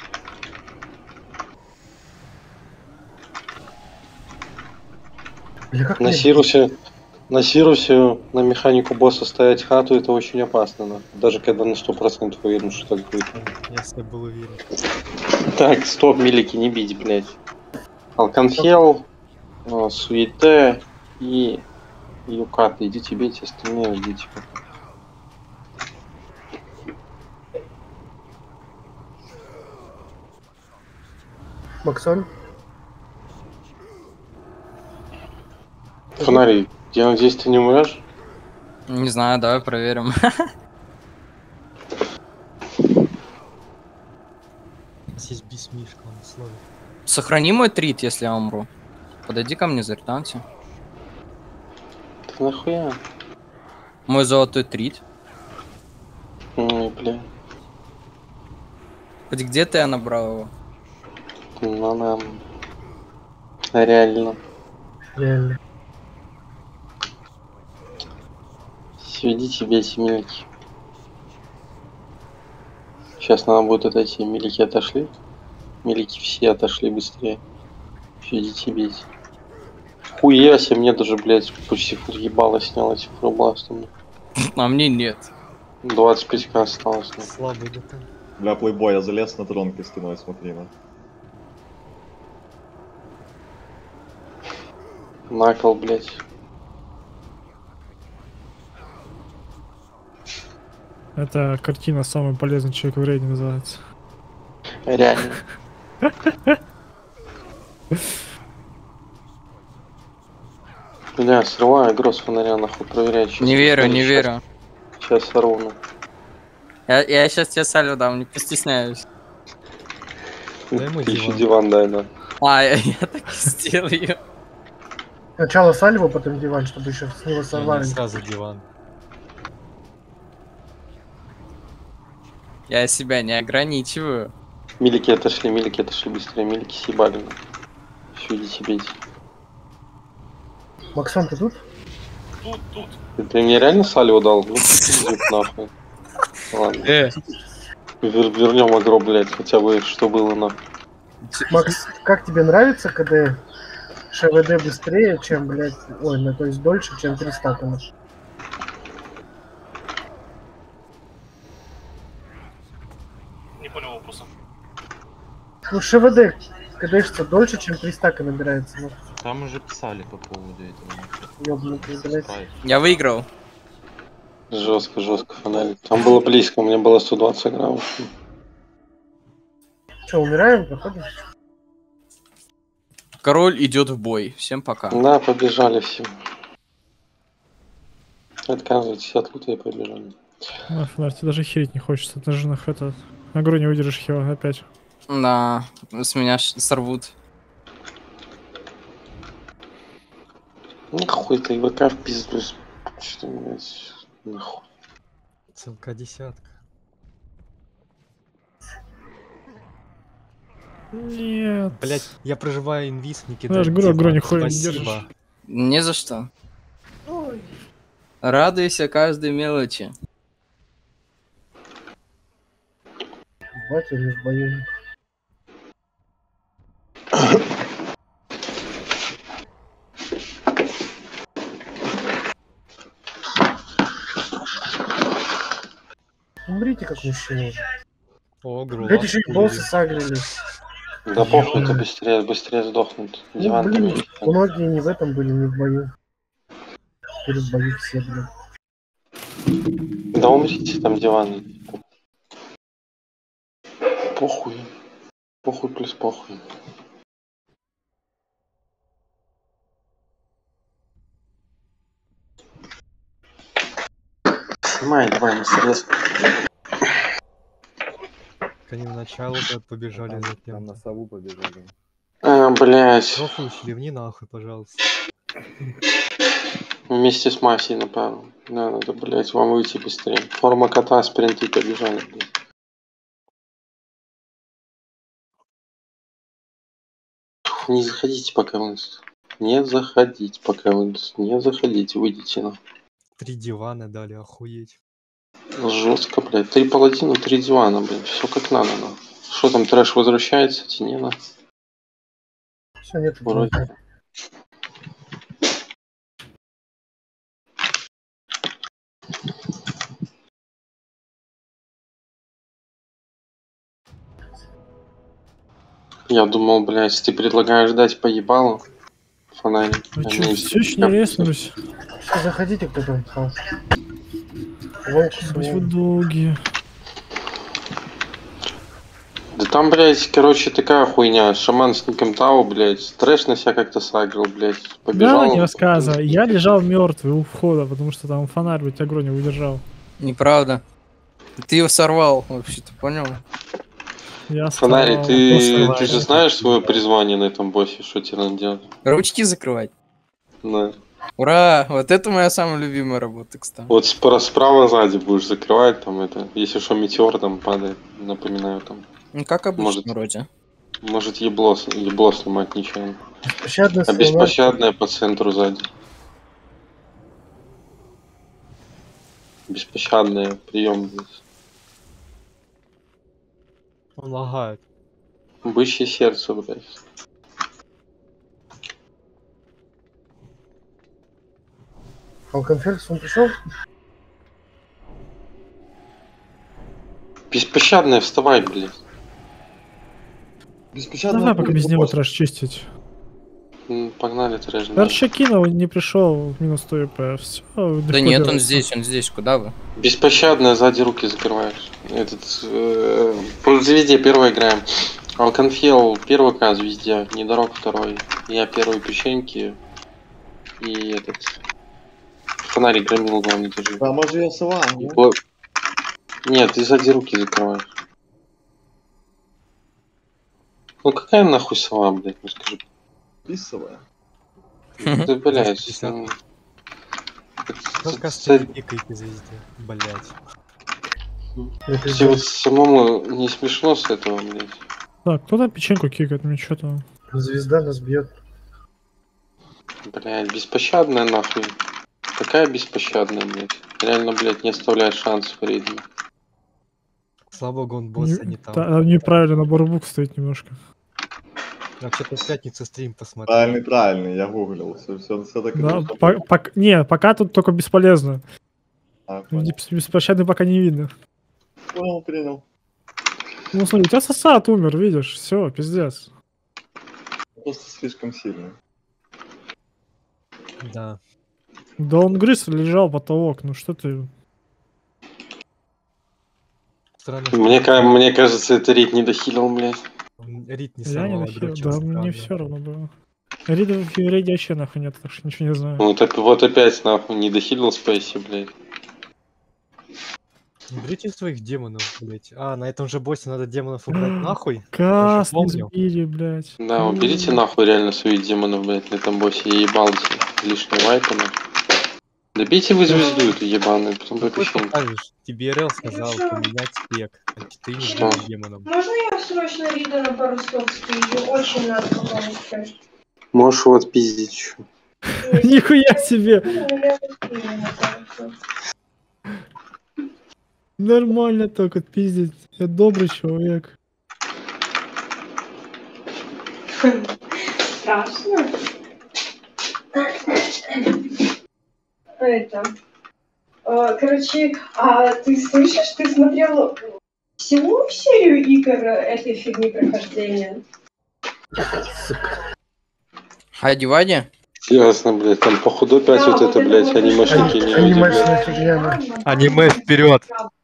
Бля, как На мне- Сирусе, на механику босса ставить хату, это очень опасно, нахуй. Даже когда на 100% уверен, что так будет. Я с тобой был уверен. Так, стоп, милики, не бить, блядь. Алканхел, Суете и Юката. Идите бейте, остальные идите. Максон? Фонарий, я надеюсь, ты не умрешь? Не знаю, давай проверим. У нас есть бисмишка, он словит. Сохрани мой трит, если я умру. Подойди ко мне, заританте. Ты нахуя? Мой золотой трит. Ой, бля. Хоть где-то я набрал его. Ну, нам. Реально. Реально. Сведите, бейте милики. Сейчас надо будет отойти. Милики отошли. Милики все отошли быстрее. Сведите, бейте. Хуя себе, мне даже, блядь, почти фул ебало снял этим фурбластом. А мне нет. 25к осталось. Ну. Слабый деталь. Бля, плейбой, я залез на тронки стеной, смотри, на. Накол, блядь. Это картина «Самый полезный человек в рейде» называется. Реально. Бля, срываю игру с фонаря, нахуй, проверяю. Не верю, не верю. Сейчас сорву. Я сейчас тебе салю дам, не постесняюсь. Дай ему Ты еще диван. диван дай, да. А, я так и сделаю. Сначала сальву, потом диван, чтобы еще с него Не, сорвали. сразу диван. Я себя не ограничиваю. Милики отошли быстрее, милики съебали. Все, идите бейте. Максон, ты тут? Ты мне реально сальву дал? Ну, пиздец, нахуй. Ладно. Вернем агро, блядь, хотя бы что было, нахуй. Макс, как тебе нравится, когда ШВД быстрее, чем, блядь, ой, ну то есть дольше, чем 300 там? Не понял вопроса. Ну, ШВД, конечно, дольше, чем 300 набирается. Ну, Там уже писали по поводу этого. ёбнутый, блядь. Я выиграл. Жестко, фонарик. Там было близко, у меня было 120 граммов. Че, умираем, проходим? Король идет в бой. Всем пока. Да, побежали все. Отказывайтесь от лута и побежали. А, Фонарь, тебе даже херить не хочется. Ты же это... Агро не выдержишь его опять. Да, с меня сорвут. Нахуй ты ИВК в пизду. Что, блядь, нахуй. Целка десятка. Нет. Блять, я проживаю инвиз, не Знаешь, кидаю. Гро нихуя не Спасибо. держишь. Не за что. Радуйся каждой мелочи. Батя лишь боюсь. Умрите как мужчина. О, Блять, еще и боссы сагрились. Да похуй, это быстрее сдохнут. Ну, Диван там блин, есть. многие не в этом были, не в бою. Теперь в бою все, блин. Да умрите, там диван. Похуй. Похуй плюс похуй. Снимай, давай, на срез. Они в начало побежали за Там на кем-то. сову побежали. Блять. Рофл, шлевни нахуй, пожалуйста. Вместе с Масей, напевно. Да, надо, блять, вам выйти быстрее. Форма кота, спринты побежали, блядь. Не заходите, пока вы... Не заходите, пока вы... Не заходите, выйдите на. 3 дивана дали, охуеть. Жестко, блядь. 3 паладина, 3 дивана, блядь. Все как надо, на. Что там, трэш возвращается, Тинена? Все, нет, Вроде. Я думал, блядь, ты предлагаешь дать поебалу. Фонарик. А чё, все еще не резнулись? Что, заходите, кто там хаос. Волк, Быть вы долгие. Да там, блядь, короче, такая хуйня. Шаман с ником Тау, блядь, трэш на себя как-то сагрил, блядь. Побежал. Да, не рассказывай. Я лежал мертвый у входа, потому что там фонарь, блядь, огонь не выдержал. Неправда. Ты его сорвал, вообще-то, понял? Я Фонарик, вставал. ты же знаешь свое призвание на этом боссе, что тебе надо делать? Ручки закрывать. Да. Ура! Вот это моя самая любимая работа, кстати. Вот справа сзади будешь закрывать, там это, если что, метеор там падает, напоминаю там. Ну, как обычно, вроде. Может ебло сломать нечаянно. Беспощадно А беспощадная по центру сзади. Беспощадная прием здесь. Он лагает. Бычье сердце, блядь. Алконферкс, он пришел? Беспощадная, вставай, блядь. Беспощадная. Давай пока без него трэш чистить. Погнали трэш. Аршакинов не пришел, минус 100 ЕП. Все. Да нет, он здесь, куда вы? Беспощадная, сзади руки закрываешь. Этот, по звезде первый играем. Алконфел первый к звезде, Недорог второй. Я первый печеньки. И этот... Фонарик громил, главное, держи. А может я сова? Нет, ты сзади руки закрываешь. Ну какая нахуй сова, блядь, ну скажи. Писовая. Ты, блядь. Только пикайте звезде, блядь. Все вот самому не смешно с этого, блядь. Так, кто там печеньку кикает? Мне что-то... Звезда нас бьет. Блядь, беспощадная нахуй. Какая беспощадная, блядь. Реально, блядь, не оставляет шансов рейдом. Слава богу, он босса не там. Неправильно, набор букв стоит немножко. Вообще-то в пятницу стрим посмотрел. Правильно, я гуглил. Все так и Да, нужно. не, пока тут только бесполезно. Понял. Беспощадный пока не видно. Понял, принял. Ну смотри, у тебя сосад умер, видишь? Все, пиздец. Просто слишком сильный. Да. Да он грыз, лежал потолок, ну что ты... Странно, Мне кажется, это Рид не дохилил, блядь. Рид не Я не сорвал, нахил, очень да, странно. мне все равно было. Рида в рейде вообще нахуй нет, так что ничего не знаю. Ну так вот опять нахуй не дохилил Спейси, блядь. Берите своих демонов, блять. А, на этом же боссе надо демонов убрать нахуй. Кас не помню. сбили, блядь. Да, уберите нахуй реально своих демонов, блядь, на этом боссе. Я ебал эти лишние вайпами. Добейте вы звезду эту ебаную, потом Какой выпущим. покажешь? Тебе РЛ сказал поменять спек. Значит, ты не Что? будешь демоном. Можно я срочно Рида на пару слов скажу? Очень надо поговорить. Можешь его отпиздить еще. Нихуя себе! Нормально так отпиздить. Я добрый человек. Страшно? Это... Короче, а ты слышишь, ты смотрел всю серию игр этой фигни прохождения? Хайди-вайди? Ясно, блядь, там походу опять Да, вот вот это, это блядь, вот анимешники не люди, Анимешная блядь. фигня, да. Аниме вперед!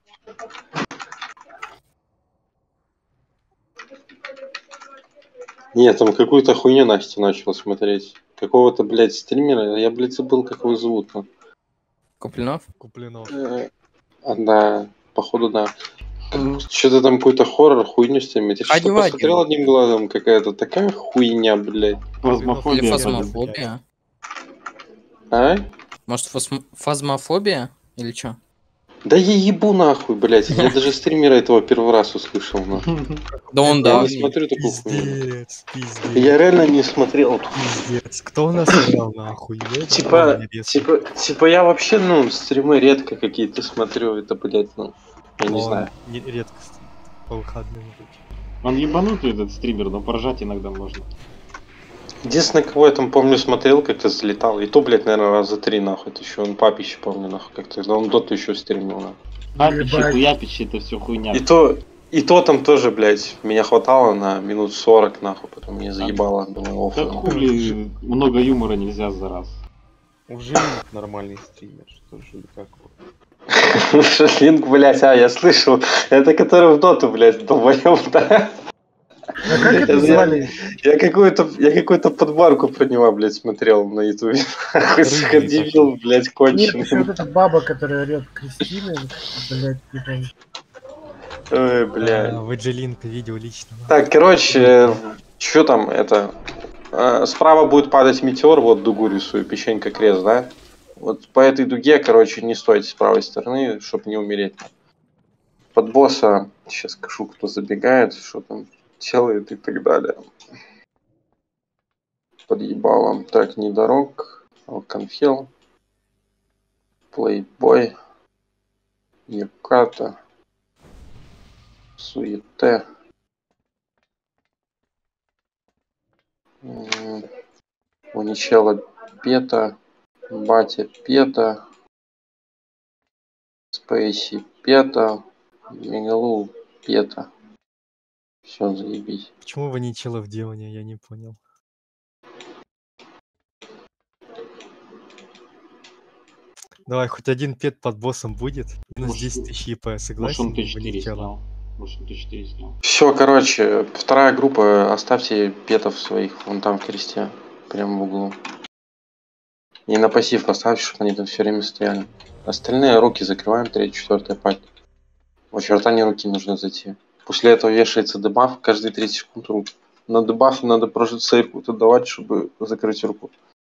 Нет, там какую-то хуйню Настя начал смотреть. Какого-то, блядь, стримера. Я, блядь, забыл, как его зовут. Ну. Куплинов? Куплинов. Да, походу, да. Что-то там какой-то хоррор, хуйню стримит. Я что Хайди-вайди. посмотрел одним глазом, какая-то такая хуйня, блядь. Или фазмофобия? А? Может, фазмофобия? Или что? Да я ебу нахуй, блядь. Я даже стримера этого первый раз услышал, нахуй. Да он Я да. не смотрю такую хуйню. Пиздец, пиздец. Я реально не смотрел. Пиздец. Кто у нас играл нахуй? Типа я вообще, ну, стримы редко какие-то смотрю. Это, блядь, ну, я не знаю. Редкость. По выходным. Он ебанутый этот стример, но поржать иногда можно. Единственное, кого я там помню смотрел, как-то залетал. И то, блядь, наверное, раза 3, нахуй. Это еще он папище, помню, нахуй, как-то. Да он доту еще стримил, нахуй. Папичи, хуяпичи, это все хуйня. И то там тоже, блядь, меня хватало на минут 40, нахуй, потом меня заебало, думаю, Да хули, много юмора нельзя за раз. Уже нормальный стример, что же, как его? Шашлинг, блядь, я слышал. Это который в доту, блядь, долбоёб, да? А как это звали? Я какую-то подборку про него, блядь, смотрел на ютубе. Сука, дебил, блядь, Нет, конченый. еще вот эта баба, которая орет Кристина, блядь, не помню. Ой, блядь. Ваджелинка видео лично. Так, короче, что там, это... Справа будет падать метеор, вот дугу рисую, печенька крест, да? Вот по этой дуге, короче, не стойте с правой стороны, чтобы не умереть. Под босса, сейчас скажу, кто забегает, что там делает и так далее. Подъебалом. Так, недорог, алканфил, плейбой, Юката, суете. Уничела Пета, Батя Пета, Спейси Пета, Мегалу Пета. Все, заебись. Почему Ваничела в демоне, я не понял. Давай, хоть один пет под боссом будет. Минус 10 тысяч ЕП, согласен? Может он Т4 Ваничела. снял. Может он Т4 снял. Все, короче, вторая группа, оставьте петов своих вон там в кресте, прямо в углу. И на пассив поставьте, чтобы они там все время стояли. Остальные руки закрываем, 3-4 пать. В очертания руки нужно зайти. После этого вешается дебаф, каждые 30 секунд руки. На дебафе надо прожить сейф вот давать, чтобы закрыть руку.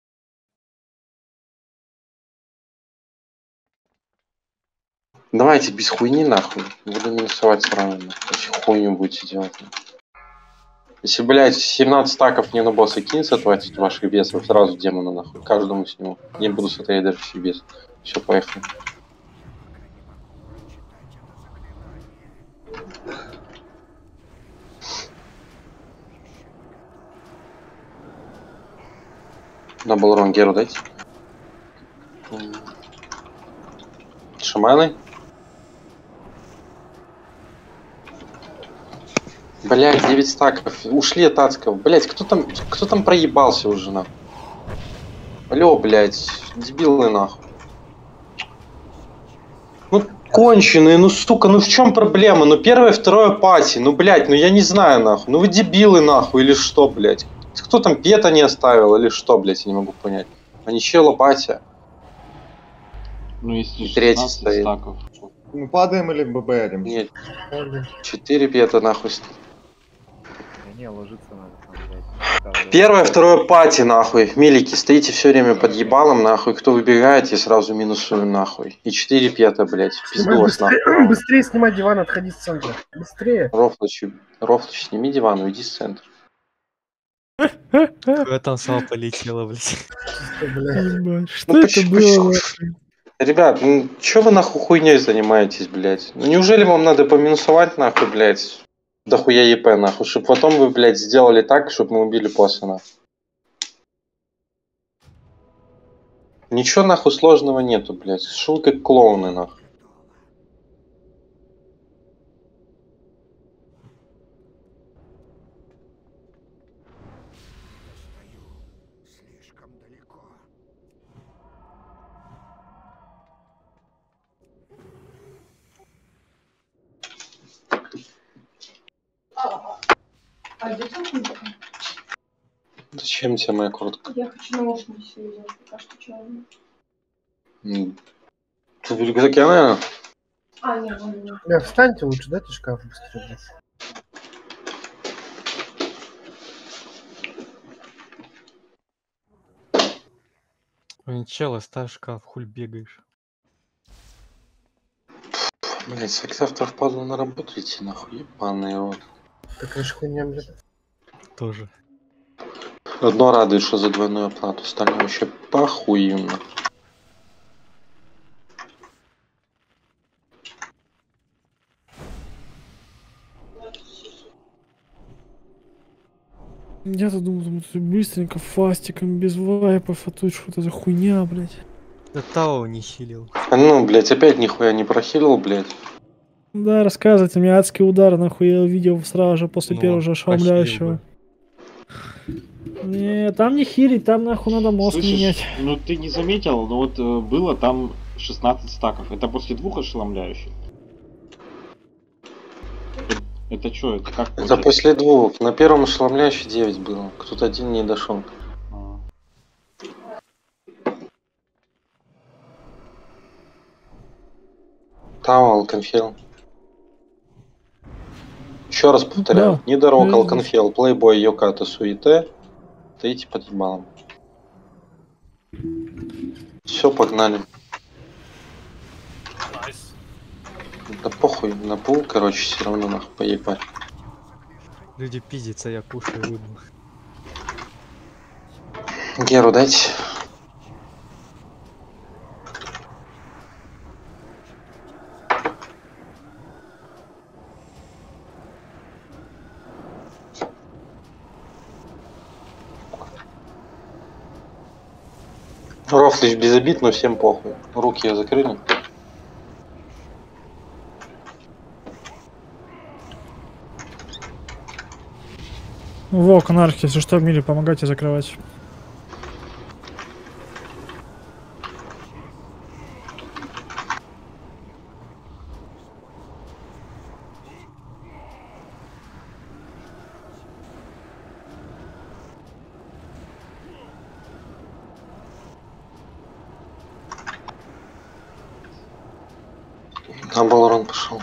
Давайте без хуйни нахуй. Буду минусовать сразу. Если хуйню будете делать. Если, блядь, 17 стаков мне на босса кинется, хватит ваших бесов, сразу демона нахуй. Каждому сниму. Не буду смотреть даже все бес. Все, поехали. На Балрон Геру дайте. Шаманы. Блять, 9 стаков. Ушли от адского. Блять, кто там проебался уже, нахуй? Алло, блять, дебилы, нахуй. Ну, конченые, ну, сука, ну в чем проблема? Ну, первое, второе пати, ну, блять, ну, я не знаю, нахуй. Ну, вы дебилы, нахуй, или что, блять? Кто там пета не оставил, или что, блять, я не могу понять. Маничело, патя. Ну, если третий стоит. стаков. Мы падаем или ББРим? Нет. 4 пета, нахуй. Не, ложиться надо. Первое, второе пати, нахуй. Милики, стоите все время под ебалом, нахуй. Кто выбегаете, сразу минусую, нахуй. И 4 пета, блять. Пиздос, нахуй. Быстрее снимай диван, отходи с центра. Быстрее. Рофлыч, сними диван, уйди с центра. Куда там сама полетела, блядь. Что это было? Ребят, ну чё вы нахуй хуйней занимаетесь, блядь? Ну неужели вам надо поминусовать нахуй, блядь? Дохуя ЕП нахуй, чтобы потом вы, блядь, сделали так, чтобы мы убили босса нахуй. Ничего нахуй сложного нету, блядь. Шел как клоуны, нахуй. А где твоя куртка? Зачем тебе моя куртка? Я хочу наушники себе взять, пока что черные. Ты в рюкзаке, наверное? А, нет, нет. Бля, встаньте лучше, дайте шкаф быстрее. блядь. Ой, чел, оставь шкаф, хуль бегаешь. Блять, как завтра впаду на работу идти, нахуй, ебаный рот. Такая же хуйня, блядь. Тоже. Одно радует, что за двойную оплату, остальное вообще похуенно. Я-то думал, тут быстренько, фастиком, без вайпов, а тут что-то за хуйня, блядь. Да Тао не хилил. А ну, блять, опять нихуя не прохилил, блять. Да, рассказывайте, мне адский удар, нахуй, я увидел сразу же после Ну, первого же ошеломляющего. Не, там не хилить, там нахуй надо мозг Слышишь, менять. ну ты не заметил, но вот было там 16 стаков. Это после 2 ошеломляющих? Это что, это как? Это получается? после 2. На первом ошеломляющий 9 было. Кто-то один не дошел. Там Алконфел. Еще раз повторяю, Да. не дорог, Да, Алконфел, плейбой, Йоката, Суете. Стоите под ебалом. Все, погнали. Найс. Да похуй, на пул, короче, все равно нахуй поебать. Люди пиздятся, я кушаю рыбу. Геру дайте. Рофлич без обид, но всем похуй. Руки я закрыли. Вок, анархия, если что, Мили, помогайте закрывать. Там Балрон пошел.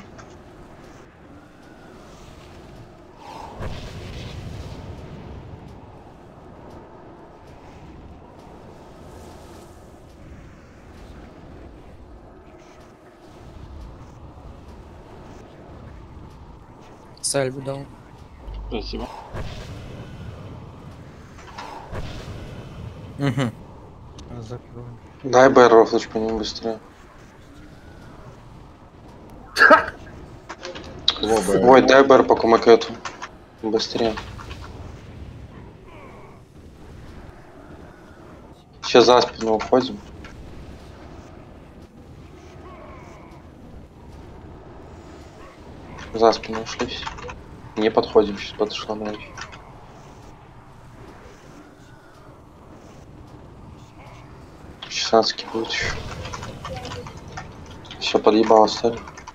Сальву дал. Спасибо. Угу. Закроем. Дай Бэр Рофлич по ним быстрее. Ой, дай Бэр по Кумакету. Быстрее. Сейчас за спину уходим. За спину ушлись. Не подходим, сейчас подошла ночь. Чесанский будет еще. Все, подъебало стали.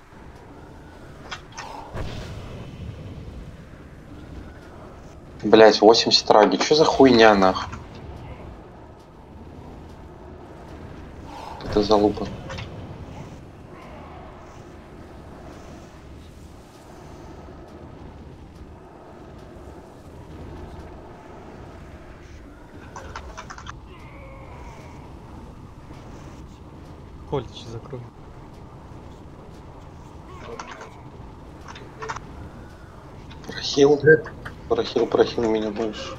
Блять, 80 раги. Что за хуйня нахуй? Это залупа. Колич закрой. Прохил. Прохил меня больше.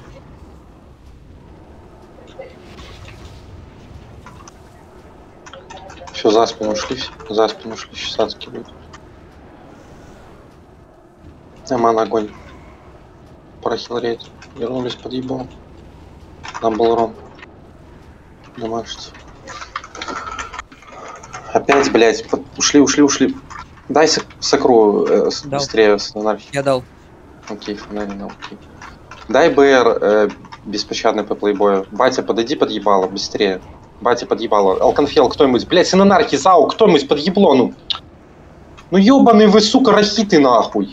Все, за спину ушли. За спину ушли. Сейчас адский будет. Аман огонь. Прохил рейд. Вернулись под ебал. Там был ром. Домашний. Опять, блядь, ушли. Дай сокру Дал. быстрее с анархией. Я дал. Окей, фонарь дал, окей. Дай БР беспощадный по плейбою. Батя, подойди под ебало, быстрее. Батя, под ебало. Алконфел, кто-нибудь. Блядь, сын анархии, ЗАУ, кто-нибудь под ебло, ну. Ну ёбаный вы, сука, рахиты нахуй.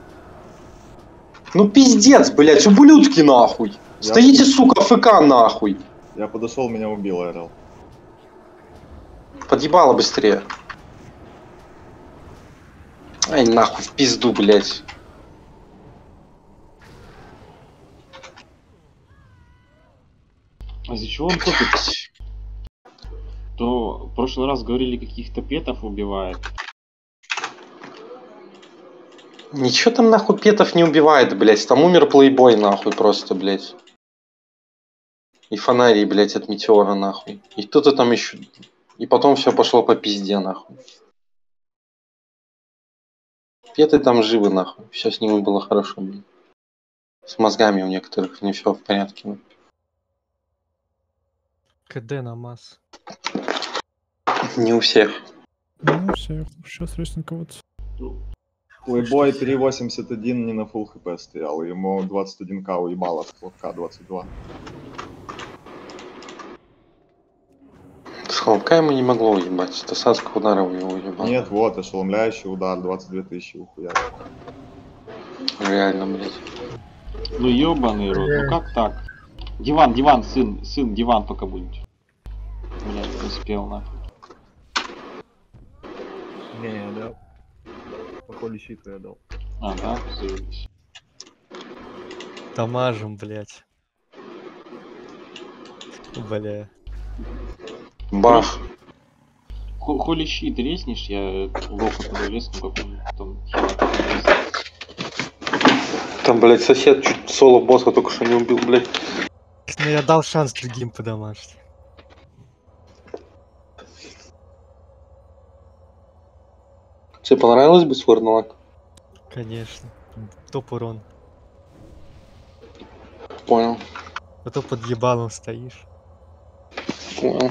Ну пиздец, блядь, ублюдки нахуй. Стоите, сука, ФК нахуй. Я подошел, меня убил, РЛ. Подъебало быстрее. Ай, нахуй, в пизду, блядь. А из-за чего он топит? То в прошлый раз говорили, каких-то петов убивает. Ничего там нахуй петов не убивает, блядь. Там умер плейбой нахуй просто, блядь. И фонарий, блядь, от метеора нахуй. И кто-то там еще. И потом все пошло по пизде нахуй. Петы там живы нахуй. Все с ними было хорошо, блядь. С мозгами у некоторых не все в порядке. Ну. КД на масс. Не у всех. Ну, все, сейчас рестинг вот. Плейбой 3.81 не на full хп стоял, ему 21к уебало с хлопка 22. С хлопка ему не могло уебать. С тасанского удара его уебал. Нет, вот, ошеломляющий удар, 22 тысячи ухуя. Реально, блядь. Ну ёбаный рот, ну как так? Диван, сын, диван пока будет. Блядь, не успел нахуй. Не, я дал. Походу щиту я дал. А, да? Заебись. Дамажем, блядь. Бля. Бах. Хули щит резнешь, я лоха туда лесну, как он там Там, блядь, сосед чуть соло босса только что не убил, блядь. Ну я дал шанс другим подамажить. Тебе понравилось бы Сварналак? Конечно. Топ урон. Понял. А то под ебалом стоишь. Понял.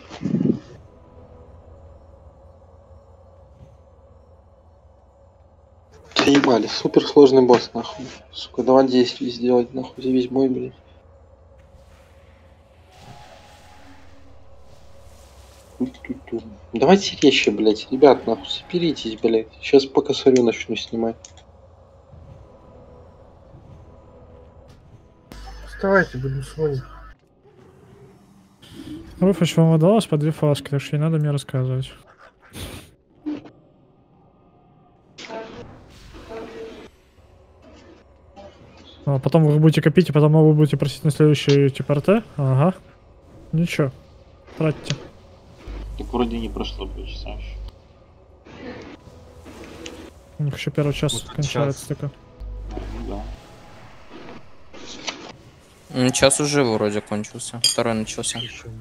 Ебали, супер сложный босс, нахуй. Сука, 2 действий сделать, нахуй, за весь бой, блядь. Давайте резче, блядь, ребят, нахуй, соберитесь, блядь. Сейчас по косарю начну снимать. Вставайте, будем смотреть. Руфыч вам удалось по 2 фласки, так что не надо мне рассказывать. А потом вы будете копить, и потом вы будете просить на следующий типа РТ? Ага. Ничего. Тратьте. Так вроде не прошло 2 часа еще. У них еще первый час Вот кончается час. только. Ну да. Час уже вроде кончился. Второй начался.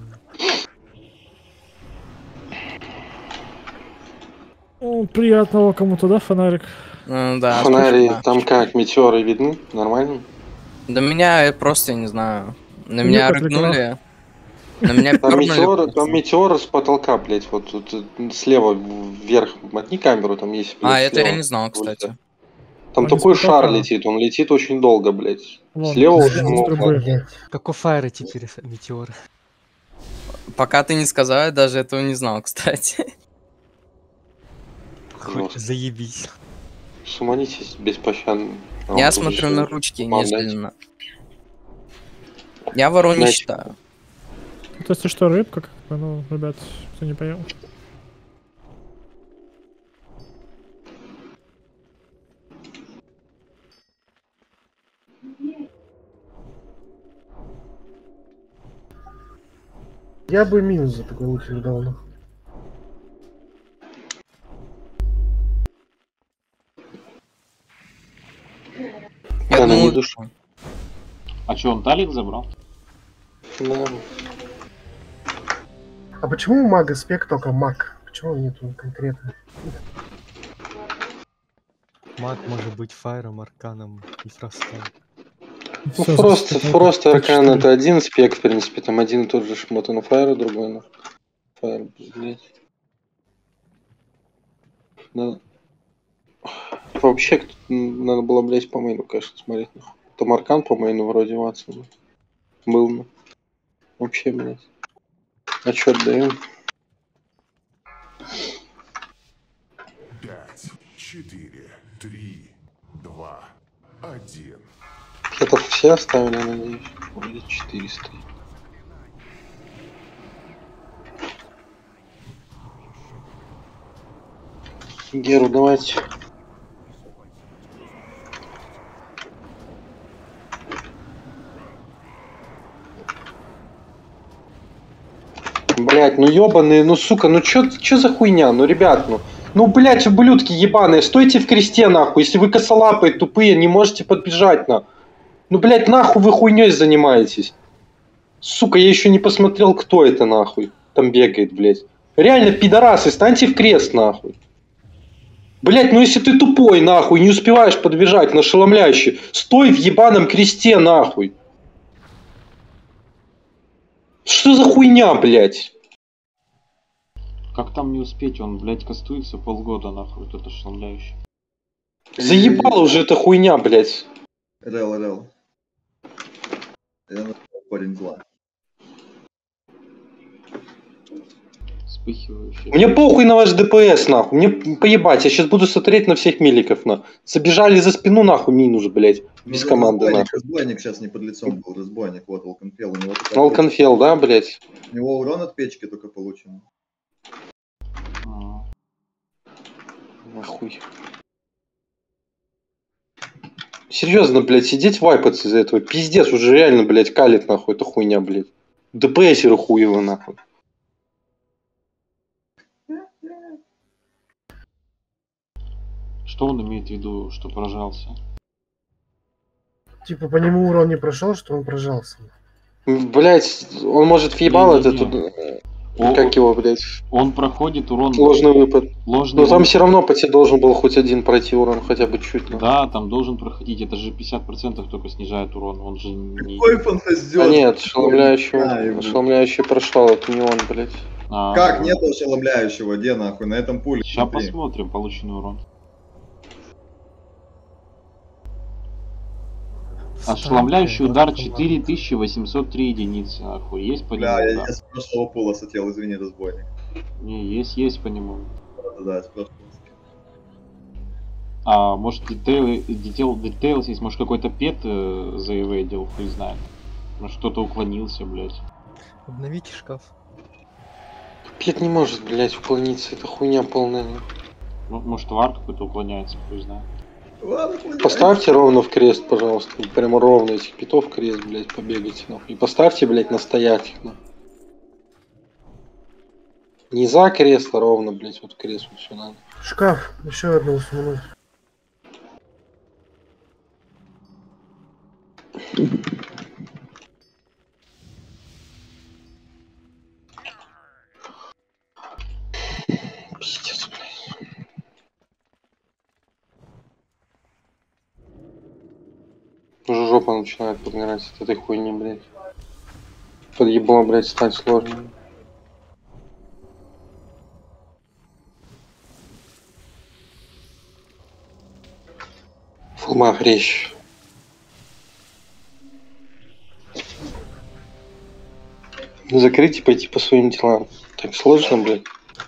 Ну, приятного кому-то, да, фонарик? Да. Фонари скучно. там как, метеоры видны? Нормально? Да меня просто, я не знаю. На Ну, меня как рыгнули. На меня Там пернули. метеор с потолка, блядь, вот тут слева вверх мотни камеру, там есть, блядь, А, это я слева. не знал, кстати. Там Он такой из потолка. шар летит, он летит очень долго, блядь. Вон, Слева из очень много. трубы. Как у Файра теперь метеор. Пока ты не сказал, я даже этого не знал, кстати. Жестко. Заебись. Суманитесь беспощадно. Я смотрю на ручки, нежели. Я ворон не Значит, считаю. То есть, что, рыбка? Как бы, ну, ребят, кто не поел. Я бы минус за такой лучик дал. Ну. Я Да, на думал, душу. А чё, он талик забрал? Да. А почему у мага спек только маг? Почему нету конкретно? Маг может быть Файром, Арканом и Фростом. Ну, Фрост Аркан это один спек, в принципе, там один и тот же шмот, но Файра другой, ну. Фаер, блядь. Надо... Вообще, надо было, блядь, по мейну, конечно, смотреть. Там Аркан по мейну вроде Ватсона был, ну. Вообще, блядь. Отчет даем. 5, 4, 3, 2, 1. Это все оставили, надеюсь. Вроде 400. Геру, давайте. Блять, ну ёбаные, ну сука, ну чё за хуйня, ну ребят, ну блять, ублюдки ебаные, стойте в кресте нахуй, если вы косолапые, тупые, не можете подбежать на. Ну блять, нахуй вы хуйней занимаетесь. Сука, я еще не посмотрел, кто это нахуй там бегает, блять. Реально, пидорасы, станьте в крест нахуй. Блять, ну если ты тупой нахуй, не успеваешь подбежать на ошеломляющий, стой в ебаном кресте нахуй. Что за хуйня, блять? Как там не успеть? Он, блядь, кастуется полгода, нахуй, тут ошеломляющий. Заебала уже эта хуйня, блять. Рел. Я парень зла. Вспыхивающий. Мне похуй на ваш ДПС, нахуй. Мне поебать, я сейчас буду смотреть на всех миликов, нахуй. Забежали за спину, нахуй, минус, блять. Без команды, нахуй. Разбойник сейчас не под лицом был, разбойник, вот Волконфел. У него Волконфел, да, блять? У него урон от печки только получен. Нахуй. Серьезно, блять, сидеть вайпаться из-за этого. Пиздец, уже реально, блять, калит, нахуй, это хуйня, блять. ДПСеры хуево, нахуй. Что он имеет в виду, что прожался? Типа по нему урон не прошел, что он прожался. Блять, он может въебал этот... Как его, блять? Он проходит урон... Ложный выпад. Ложный Но там выпад. все равно по тебе должен был хоть один пройти урон, хотя бы чуть. Ну. Да, там должен проходить, это же 50% только снижает урон, он же не... Какой фантазер? А нет, ошеломляющий прошел, это не он, блять. Как нет ошеломляющего, где нахуй, на этом пуле? Сейчас посмотрим полученный урон. Ошеломляющий удар 4803 единицы, нахуй. Есть по нему? Бля, я с прошлого пула сотел, извини, разбойник. Не, есть по нему. Да, с прошлого. А может Details есть, может какой-то пет заевейдил, хуй знает. Может кто-то уклонился, блять. Обновите шкаф. Пет не может, блять, уклониться, это хуйня полная. Может вар какой-то уклоняется, хуй знает. Поставьте ровно в крест, пожалуйста. Прямо ровно этих питов в крест, блять, побегайте, нахуй. И поставьте, блять, настоятельно. нахуй. Не за крест, а ровно, блять, вот крест, вот все надо. Шкаф, еще одну усунуть. Пиздец, блядь. Уже жопа начинает подгорать от этой хуйни, блядь. Подъебло, блядь, стать сложно. Фулмах речь. Закрыть и пойти по своим делам. Так сложно, блядь.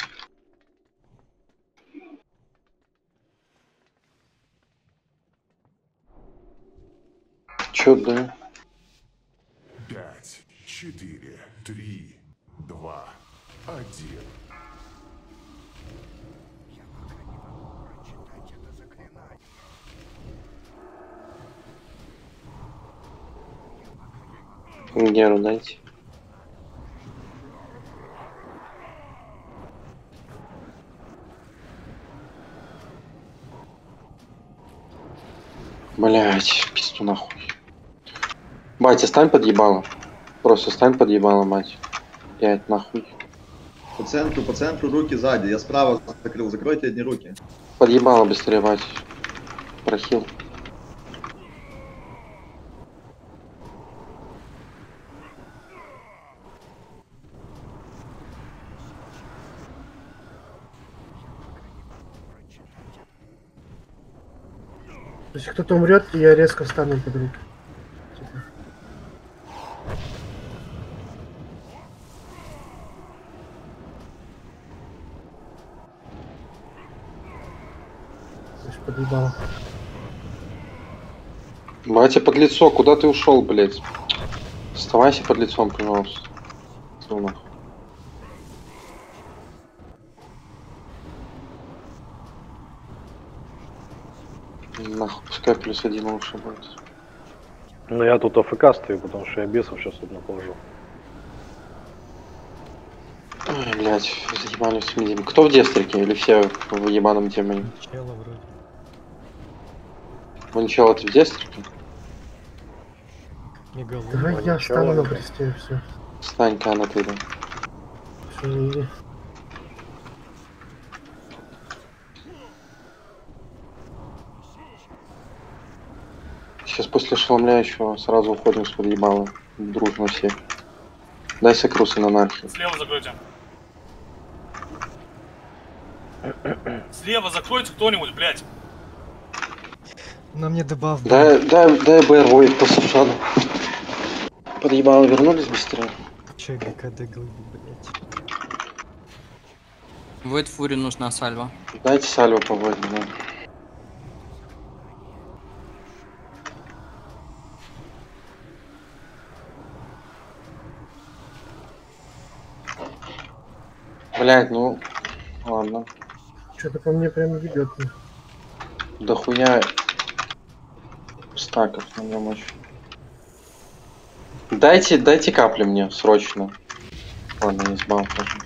Чё, да? 5, 4, 3, 2, 1. Геру дайте. Блять, пизду нахуй. Батя, стань под ебало. Просто стань под ебало, мать. Я нахуй. По центру руки сзади. Я справа закрыл. Закройте одни руки. Под ебало быстрее, бать. Прохил. Если кто-то умрет, я резко встану под руки. Типа. То есть подъебало. Батя, под лицо, куда ты ушел, блядь? Оставайся под лицом, пожалуйста. Ну, нахуй. Нахуй, пускай +1 лучше будет. Ну я тут АФК стою, потому что я бесов сейчас тут наположу. Ой, блядь, заебали с мидем. Кто в дестрике или все в ебаном теме? Чело вроде. Манчело, ты в дестрике? Мегалон. Давай я встану на бресте, все. Встань-ка на ты, да. Все, не иди. Сейчас после ошеломляющего сразу уходим с подъебала. Дружно все. Дай сокрусы на анархию. Слева закройте. Слева закройте кто-нибудь, блядь. На мне дебаф. Дай БР воет по Сушану. Подъебало, вернулись быстрее. Че ГКД глыби, блядь. Войд Фури нужна сальва. Дайте сальву по воду, да. Блять, ну ладно. Что-то по мне прям ведет. Да хуя стаков на нем очень. Дайте капли мне срочно. Ладно, не сбал тоже.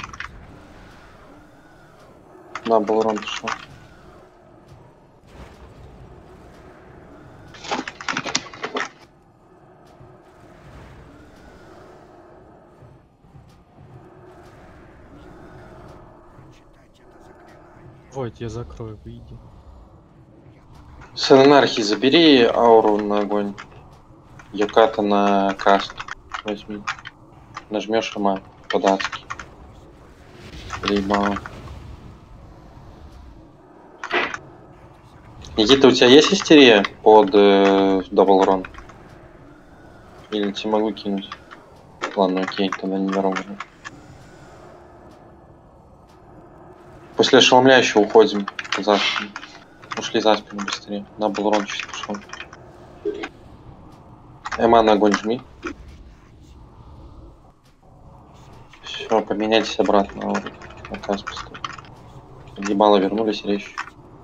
На, Балрон пришел. Войд, я закрою, выйди. С анархии забери ауру на огонь. Юката на каст. Возьми. Нажмешь ма по-датски. Либо. Никита, у тебя есть истерия под даблрон? Или тебе могу кинуть? Ладно, окей, тогда не дорога. После ошеломляющего уходим за спину. Ушли за спину быстрее. Даблрон чуть пошел. Эма на огонь жми. Все, поменяйтесь обратно. На каст поставь. Ебало вернулись речь.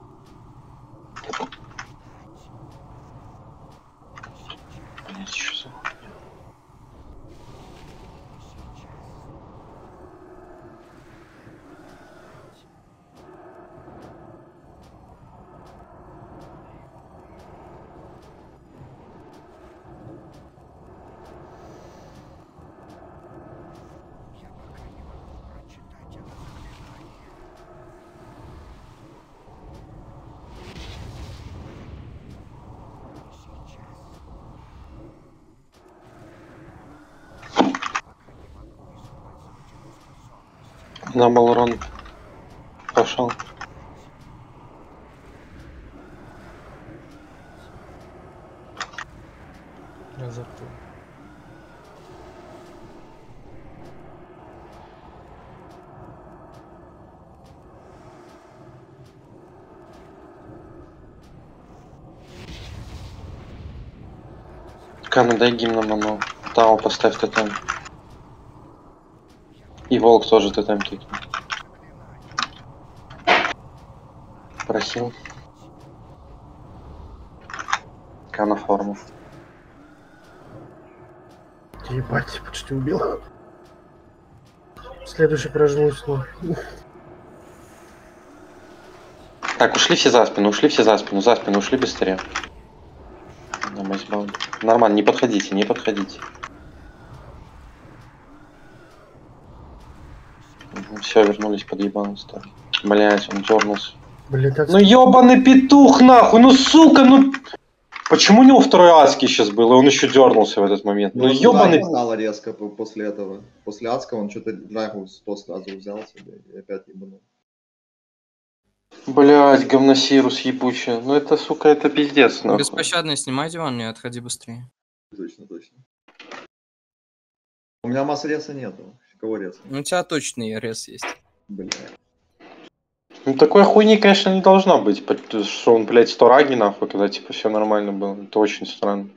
Блять, что за хуйня? На Балрон пошел. Я закрою. Кана, дай гимн на ману. Тао, поставь тотем. И волк тоже тотем кикнет. Просил. Кана форму. Ебать, почти убил. Следующий прожмусь, ну. Так, ушли все за спину, за спину ушли быстрее. Нормально, не подходите, не подходите. Все, вернулись под ебаную сторону. Блять, он дернулся. Блин, так... Ну ебаный петух нахуй, ну сука, ну... Почему у него второй адский сейчас был, и он еще дернулся в этот момент? Ну ебаный... Стало резко после этого. После адского он что-то драгу 100 сразу взял себе и опять ебанул. Блять, говносирус ебучий. Ну это, сука, это пиздец, нахуй. Беспощадный снимай диван, не отходи быстрее. Точно. У меня массы реса нету. Кого реса? Ну, у тебя точный рез есть. Бля. Ну такой хуйни, конечно, не должно быть, что он, блядь, 100 раги, нахуй, когда типа все нормально было. Это очень странно.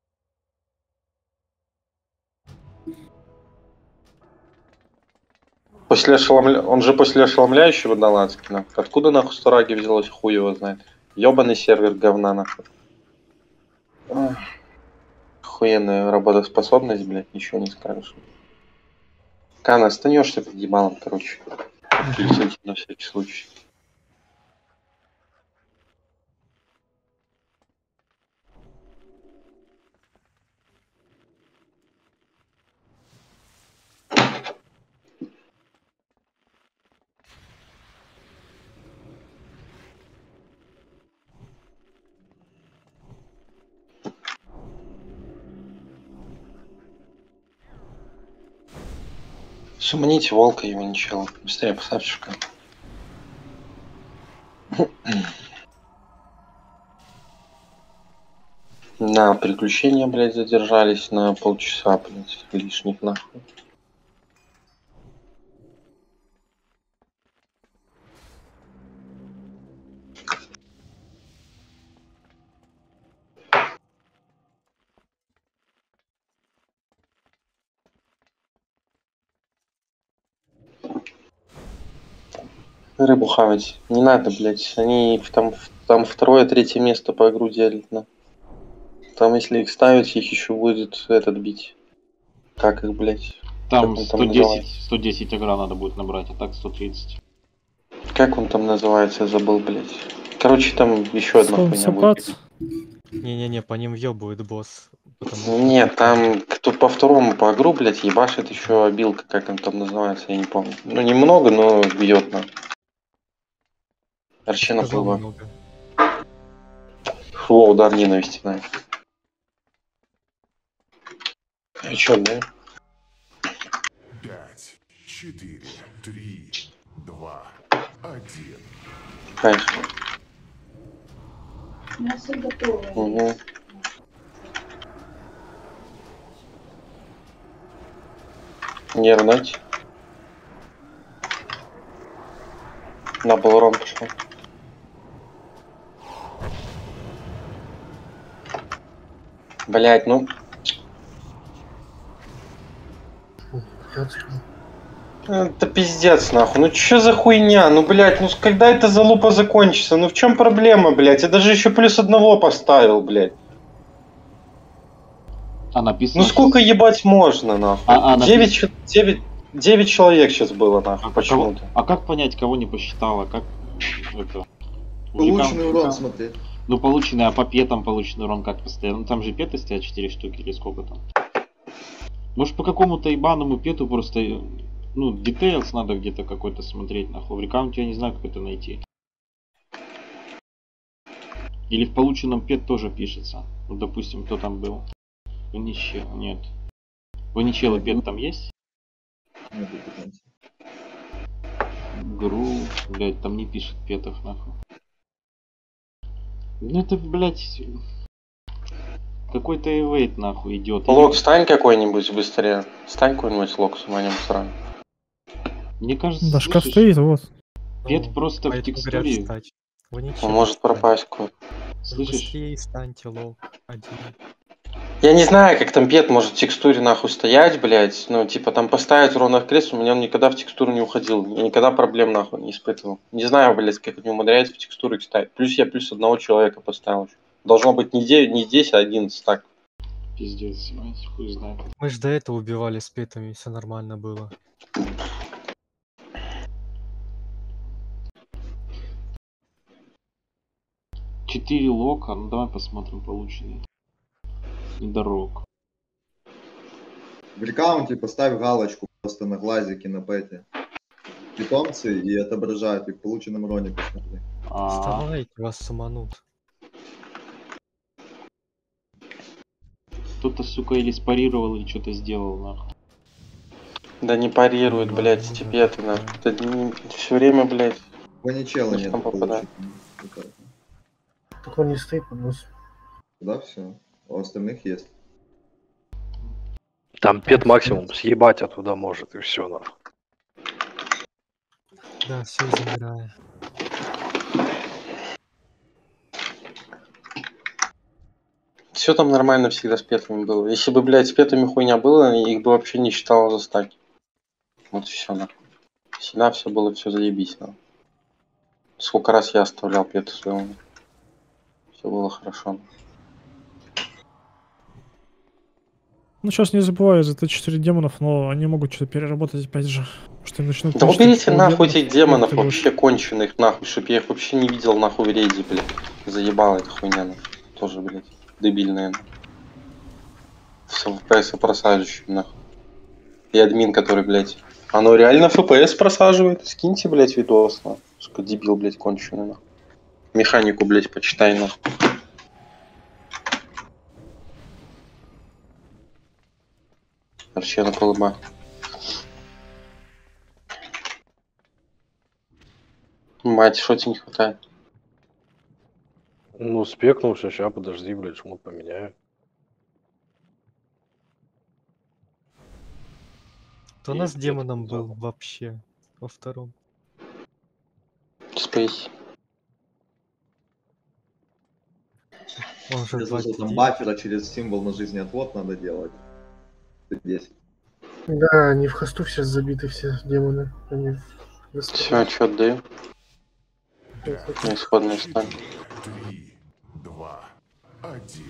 Он же после ошеломляющего дал адски, нахуй. Откуда нахуй 100 раги взялось, хуй его знает. Ёбаный сервер говна, нахуй. Охуенная работоспособность, блядь, ничего не скажешь. Кана, останешься под ебалом, короче. На всякий случай. Сумните волка его ничего. Быстрее посадчика. На приключения, блядь, задержались на полчаса, блядь, лишних нахуй. Рыбу хавать. Не надо, блядь. Они там второе, третье место по игру делят, на. Там, если их ставить, их еще будет этот бить. Как их, блядь? Там как 110 игра надо будет набрать, а так 130. Как он там называется, я забыл, блядь. Короче, там еще одна хуйня будет. Не-не-не, по ним въебывает босс. Нет, там кто по второму по игру, блядь, ебашит еще обилка, как он там называется, я не помню. Ну, немного, но бьет на. Арчена плыва. Фу, удар ненависти, на. А чё, да? 5, 4, 3, 2, 1. Конечно. Мясо готово. Угу. Нервнуть. На балрон пошел. Блять, ну. Это пиздец, нахуй. Ну чё за хуйня? Ну, блять, ну когда эта залупа закончится? Ну в чем проблема, блять? Я даже еще плюс одного поставил, блять. А написано... Ну сколько ебать можно, нахуй? 9 человек сейчас было, нахуй, почему-то. А как понять, кого не посчитало? Как это... Полученный урон смотреть. Ну полученный, а по петам полученный урон как постоянно? Ну там же петы стоят 4 штуки или сколько там? Может по какому-то ебаному пету просто... Ну, details надо где-то какой-то смотреть, нахуй. В рекаунте я не знаю, как это найти. Или в полученном пет тоже пишется. Ну, допустим, кто там был. Ваничел, нет. Ваничела пет там есть? Гру, блять, там не пишет петов, нахуй. Ну это, блять, какой-то эвейт, нахуй, идет. Лок, стань какой-нибудь быстрее. Стань какой-нибудь лок с манем сраным. Мне кажется, да, шкаф стоит, вот. Пет просто в текстуре. Он может пропасть какой. Слышишь? Быстрее станьте лог один. Я не знаю, как там пет может в текстуре нахуй стоять, блять. Ну, типа там поставить ровно в крест, у меня он никогда в текстуру не уходил. Я никогда проблем нахуй не испытывал. Не знаю, блять, как они умудряются в текстуры ставить. Плюс я плюс одного человека поставил. Должно быть не 10, а 11 так. Пиздец, хуй знает. Мы ж до этого убивали с петами, все нормально было. Четыре лока, ну давай посмотрим полученные. Дорог. В рекаунте поставь галочку просто на глазике на пэте. Питомцы и отображают их в полученном уроне, посмотри. Вставайте, вас суманут. Кто-то, сука, или спарировал, или что-то сделал, нахуй. Да не парирует, блять, тебе это нахуй. Все время, блять. Поничела нет. Там попадает. Так он не стоит под нос. Да, все. У остальных есть. Там пет максимум съебать оттуда может, и все, нахуй. Да, все, замираю. Все там нормально всегда с петами было. Если бы, блядь, с петами хуйня была, их бы вообще не считало за стаки. Вот и все, нахуй. Всегда все было, все заебись, нахуй. Сколько раз я оставлял петы своего. Все было хорошо. Ну, сейчас не забываю, за Т4 демонов, но они могут что-то переработать опять же. Что им начнут Да пушить уберите пол нахуй демонов, этих демонов ты будешь- вообще конченых, нахуй, чтоб я их вообще не видел нахуй в рейде, блядь. Заебала эта хуйня, нахуй. Тоже, блядь, дебильная, нахуй. С ФПС просаживающим, нахуй. И админ, который, блядь, оно реально ФПС просаживает. Скиньте, блядь, видос, нахуй. Сука, дебил, блядь, конченый, нахуй. Механику, блядь, почитай, нахуй. Вообще на колыба. Мать, что тебе не хватает? Ну, спекнулся, сейчас подожди, блядь, шмот поменяю. Кто у нас демоном был вообще во втором? Спейс. Он же Если что, там 2-1. баффера через символ на жизни отвод надо делать. 10. Да, они в хосту сейчас забиты, все демоны. Они в Все, отчет даю. На исходную стань. 3, 2, 1.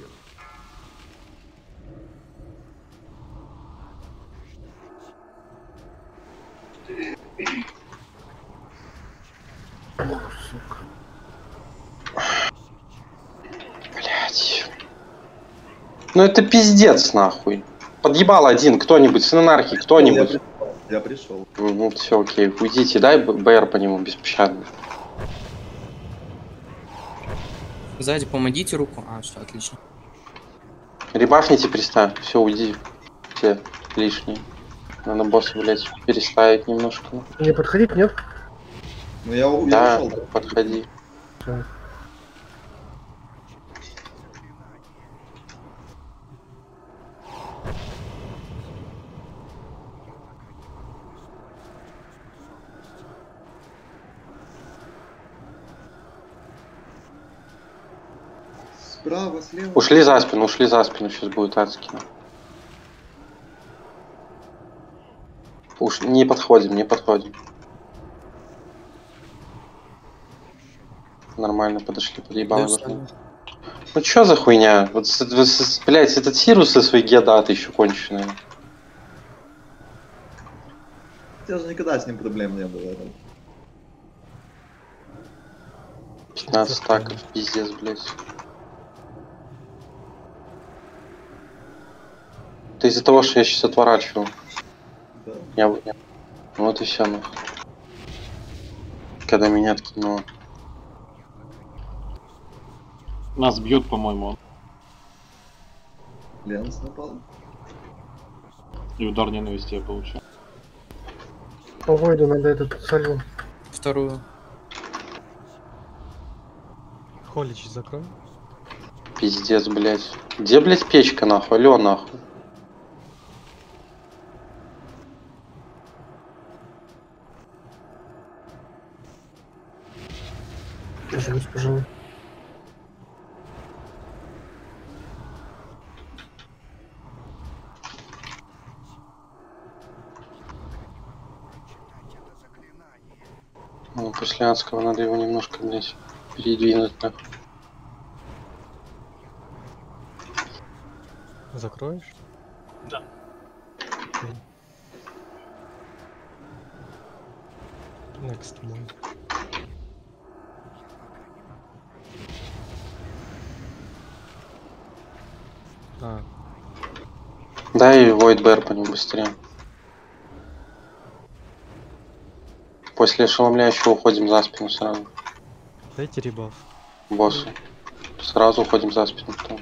Блять. Ну это пиздец, нахуй. Подъебал один, кто-нибудь, с анархии, кто-нибудь. Я пришел. Ну все, окей, уйдите, дай БР по нему беспощадно. Сзади помогите руку. А, все, отлично. Ребафните приста, все, уйди. Все лишние. Надо босса, блять, переставить немножко. Не подходить, нет? Ну я Да, ушел. подходи. Всё. Справа, слева. Ушли за спину, сейчас будет адски. Уж не подходим, не подходим. Нормально подошли, подъебало. Ну чё за хуйня? Вот, блять, этот Сирус со своей геодаты еще конченая. У тебя же никогда с ним проблем не было. Да? 15 стаков, пиздец, блять. Это из-за того, что я сейчас отворачивал. Да. Я... Вот и все, нахуй. Когда меня откинуло. Нас бьют, по-моему. Ленс напал. И удар ненависти я получил. По войду надо этот сальву. Вторую. Холич закрой. Пиздец, блять. Где, блять, печка, нахуй? Алё, нахуй. Пожалуйста, пожалуйста. Ну, после адского надо его немножко, блять, передвинуть, нахуй. Закроешь? Да. Next мой. А, Дай Void Bear по нему быстрее. После ошеломляющего уходим за спину сразу. дайте ребаф. Боссу. Сразу уходим за спину. Потом.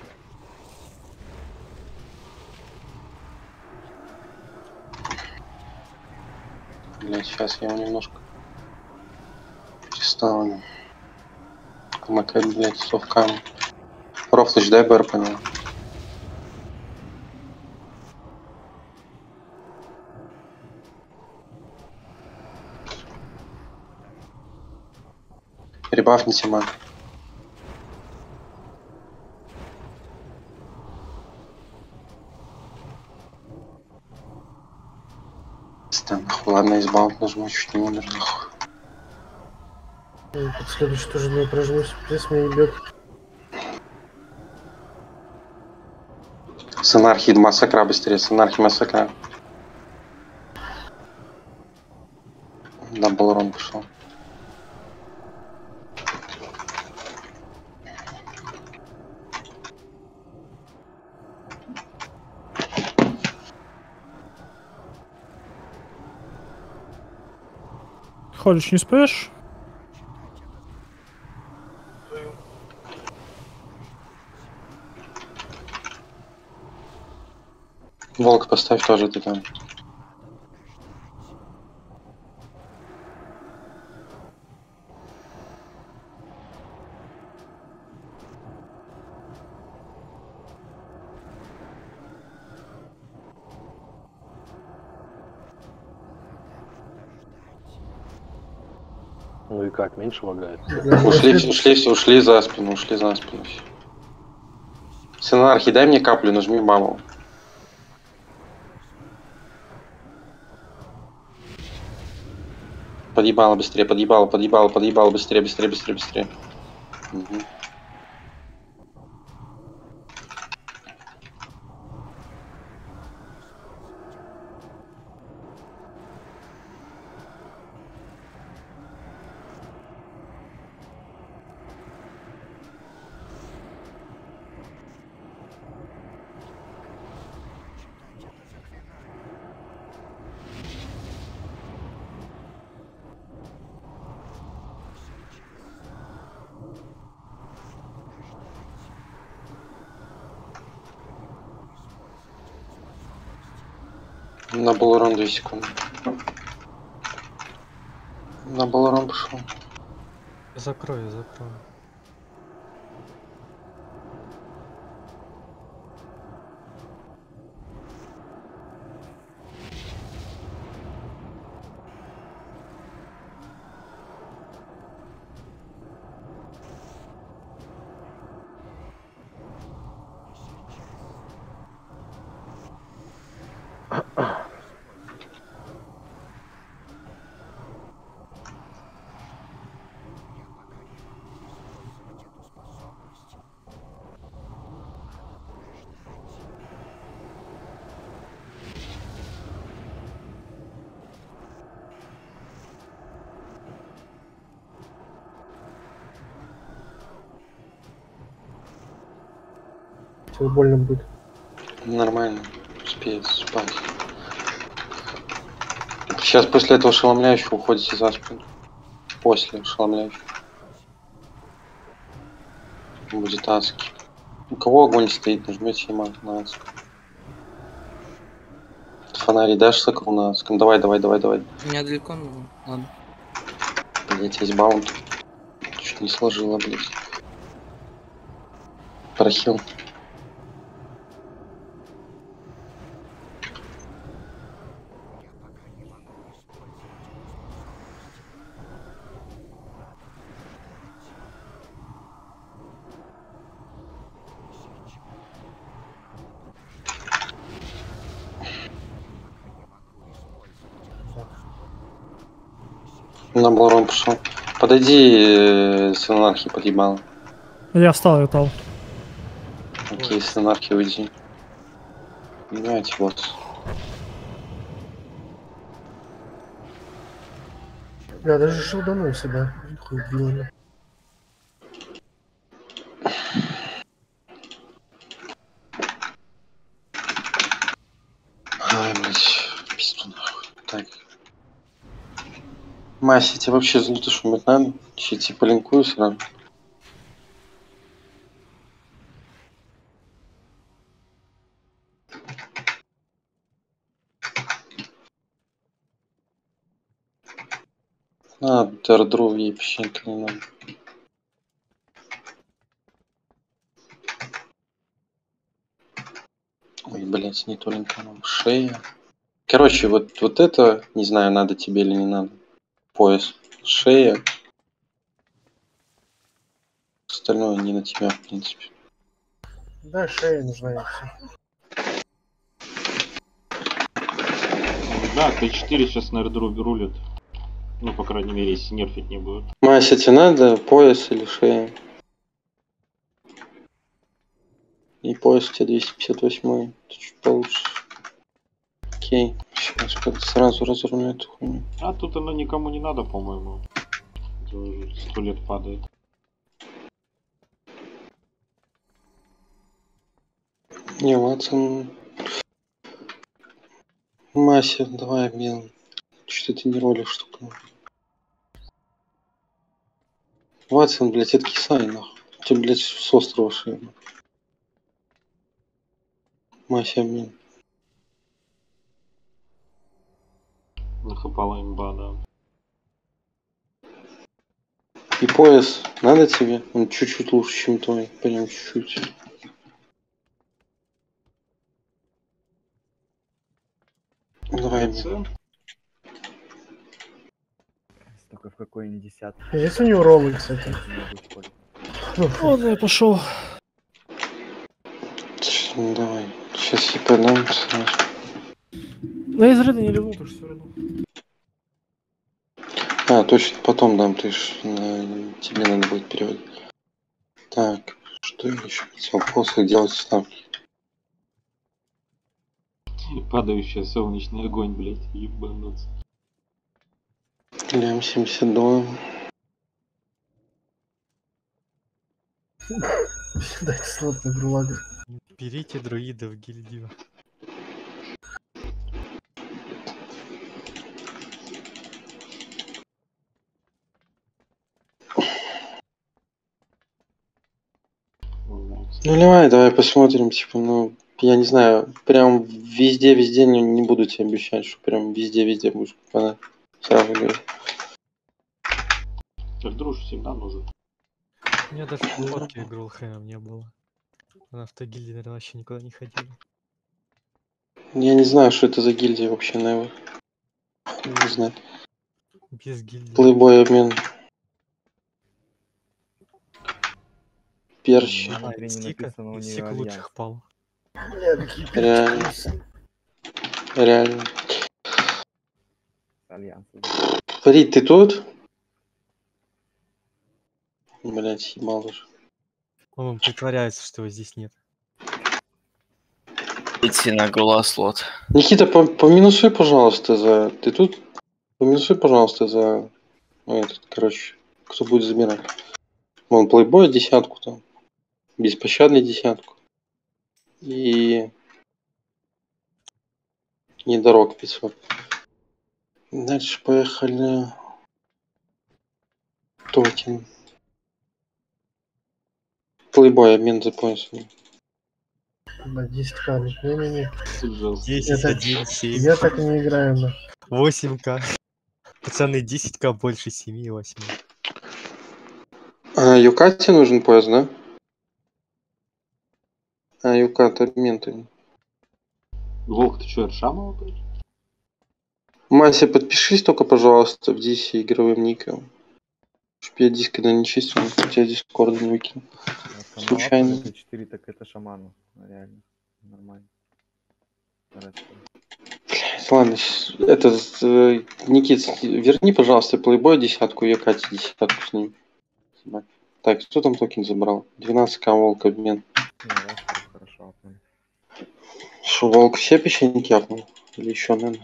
Блять, сейчас я его немножко ставлю. Макет, блядь, совками. Рофлыч, дай БР по нему. Ребафните ман. Да, нахуй, ладно, избавь нажму, чуть не умер, нахуй. Под следующий тоже не прожмусь, пресс меня ебет. С анархии массакра быстрее, с анархии массакра. Даблрон пошел. Ходишь, не спишь? Волк поставь тоже ты там. Ну и как, меньше лагает? Ушли за спину, ушли за спину. С анархии дай мне каплю, нажми маму. Подъебало быстрее, подъебало быстрее, быстрее. Угу. На Баларон 2 секунды. На Баларон пошел. Закрою. Тебе больно будет. Нормально. Успеет спать. Сейчас после этого ошеломляющего уходите за спину. После ошеломляющего. Будет адский. У кого огонь стоит, нажмете ему на адском. Фонарь дашь сокру на адском. Давай. У меня далеко, ну ладно. Блять, есть баунт. Чуть не сложила, блять. Прохил. На Балрон пошел. Подойди с анархии подъебал. Я встал, летал. Окей, с анархии уйди. Меняйте вот. Я даже шелданул себя. Хуй блин. Ай, блять, пизду нахуй. Так. Мася, тебе вообще золото шумить надо? Че, типа линкую сразу? А, тердру вообще не надо. Ой, блять, не то линканом. Шея. Короче, вот это, не знаю, надо тебе или не надо. Пояс. Шея. Остальное не на тебя, в принципе. Да, шея нужна и все. Да, Т4 сейчас на R-Drop рулит. Ну, по крайней мере, если нерфить не будет. Мася, тебе надо пояс или шея? И пояс у тебя 258, ты чуть получше. Окей, сейчас как-то сразу разорву эту хуйню. А тут оно никому не надо, по-моему. 100 лет падает. Не, Ватсон. Мася, давай обмен. Что ты не ролишь штуку. Ватсон, блядь, это кисай, нахуй. Ты, блядь, с острова шея. Мася, обмен. Нахапала имба, да. И пояс надо тебе? Он чуть-чуть лучше, чем твой. Прям чуть-чуть. Давай обмен. Только в какой-нибудь десятый. Есть у него роллы, кстати. Ладно, я пошел. Ну, давай. Сейчас я подам сразу. Да я из ряда не ливну, потому что все равно. А, точно, потом дам, ты ж тебе надо будет переводить. Так, что я еще хотел? После делать ставки. Падающий солнечный огонь, блядь, ебануться. Лям 72. Дайте слот на Брулага. Берите друида в гильдию. Ну давай посмотрим, типа, ну, я не знаю, прям везде не буду тебе обещать, что прям везде будешь попадать. Сразу говорю. Друж всегда нужен. У меня даже фотки Грулхэма не было. Она в той гильдии, наверное, вообще никуда не ходила. Я не знаю, что это за гильдия вообще, наверное. Не знаю. Без гильдии. Плейбой обмен. Перщи. Стик лучших пал. Реально. Реально. Фарид, ты тут? Блять, ебал уже. Он притворяется, что его здесь нет. Идти на гола слот. Никита, поминусуй, пожалуйста, за... Ты тут? Поминусуй, пожалуйста, за... Ну, этот, короче, кто будет забирать. Вон, плейбой десятку там. Беспощадный десятку. И... Недорог 500. Дальше поехали. Токен. Плейбой, обмен за поясом. На 10к. Не-не-не. 10, 1, 7. Я так не играю, на. 8к. Пацаны, 10к больше 7 и 8. А, Юкате нужен пояс, да? А, Юкат, обмен ты. Волк, ты что, Аршамова, блядь? Мася, подпишись только, пожалуйста, в Дисе игровым ником. Чтоб я диск когда не чистил, у тебя дискорд не выкинул. Случайно. Это 4, так это шаману. Реально. Нормально. Блядь, ладно, этот, Никит, верни, пожалуйста, плейбой десятку, я Кате десятку с ним. Так, кто там токен забрал? 12к волк обмен. Хорошо. Что, волк все песчаники апнул? Или еще надо?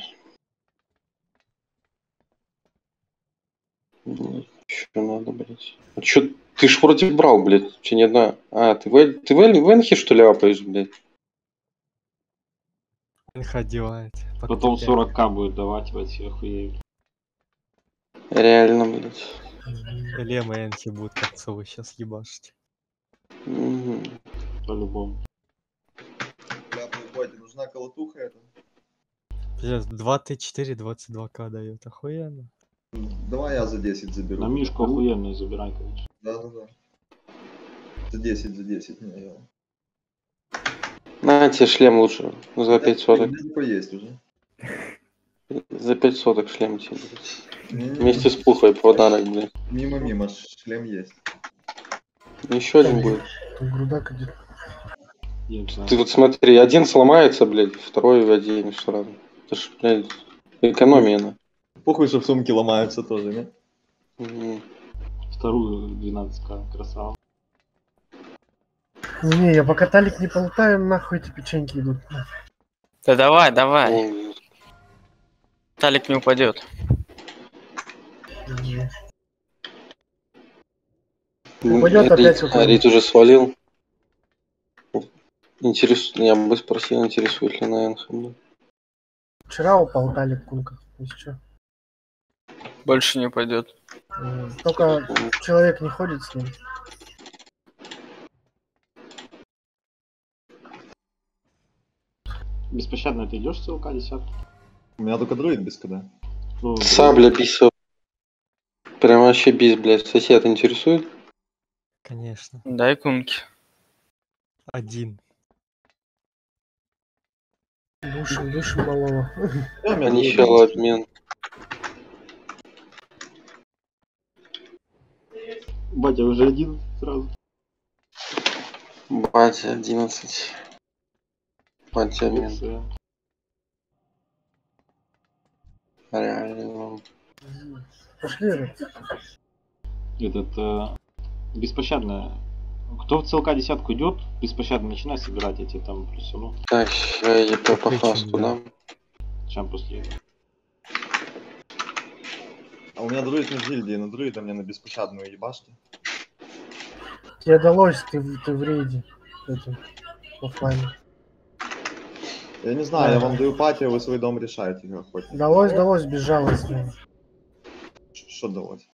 Еще надо, блядь. А чё, ты ж вроде брал, блядь, че не одна. А, ты в Энхе, что ли, апаешь, блядь? Энх одевает. Потом 40к будет давать, блядь, охуею. Реально, блядь. Лем и Энхи будут концовы сейчас ебашить. По-любому. Бля, плейбой, тебе нужна колотуха это? 2 Т4, 22к дает, охуенно. Давай я за 10 заберу. На Мишку охуенную забирай, конечно. Да. За 10, не, я. На тебе шлем лучше. За 5 соток. Есть уже. За 5 соток шлем тебе, блядь. Не-не-не. Вместе с пухой подарок, блядь. Мимо, шлем есть. Еще один будет. Грудак идет. Ты вот смотри, один сломается, блядь, второй оденешь сразу. Это ж, блядь, экономия, на. Похуй, что в сумке ломаются тоже, не? Вторую 12к, красава. Не, я пока талик не полутаю, нахуй эти печеньки идут. Да давай. Талик не упадет. Упадет опять какой-нибудь. Арит уже свалил. Я бы спросил, интересует ли на Энхэм. Вчера упал талик кунка. Еще. Больше не упадет. Только человек не ходит с ним. Беспощадно ты идешь с ЦЛК 10? У меня только друид без КД. Ну, Сабля бисов. Прям вообще бис, блядь. Сосед интересует? Конечно. Дай кунки. Один. Душим малого. Нищало обмен. Батя уже 11 сразу. Батя 11. Батя обмен. Реально. Пошли. Беспощадно. Кто в ЦЛК 10 идет, беспощадно начинай собирать эти там плюсуну. Так, я по фасту дам. Чем после этого? А у меня друид не в гильдии, но друида мне на беспощадную ебашки. Тебе далось, ты в рейде. Это, оффлайне. Я не знаю, я вам даю пати, а вы свой дом решаете, как хотите. Далось, безжалостно. Что далось?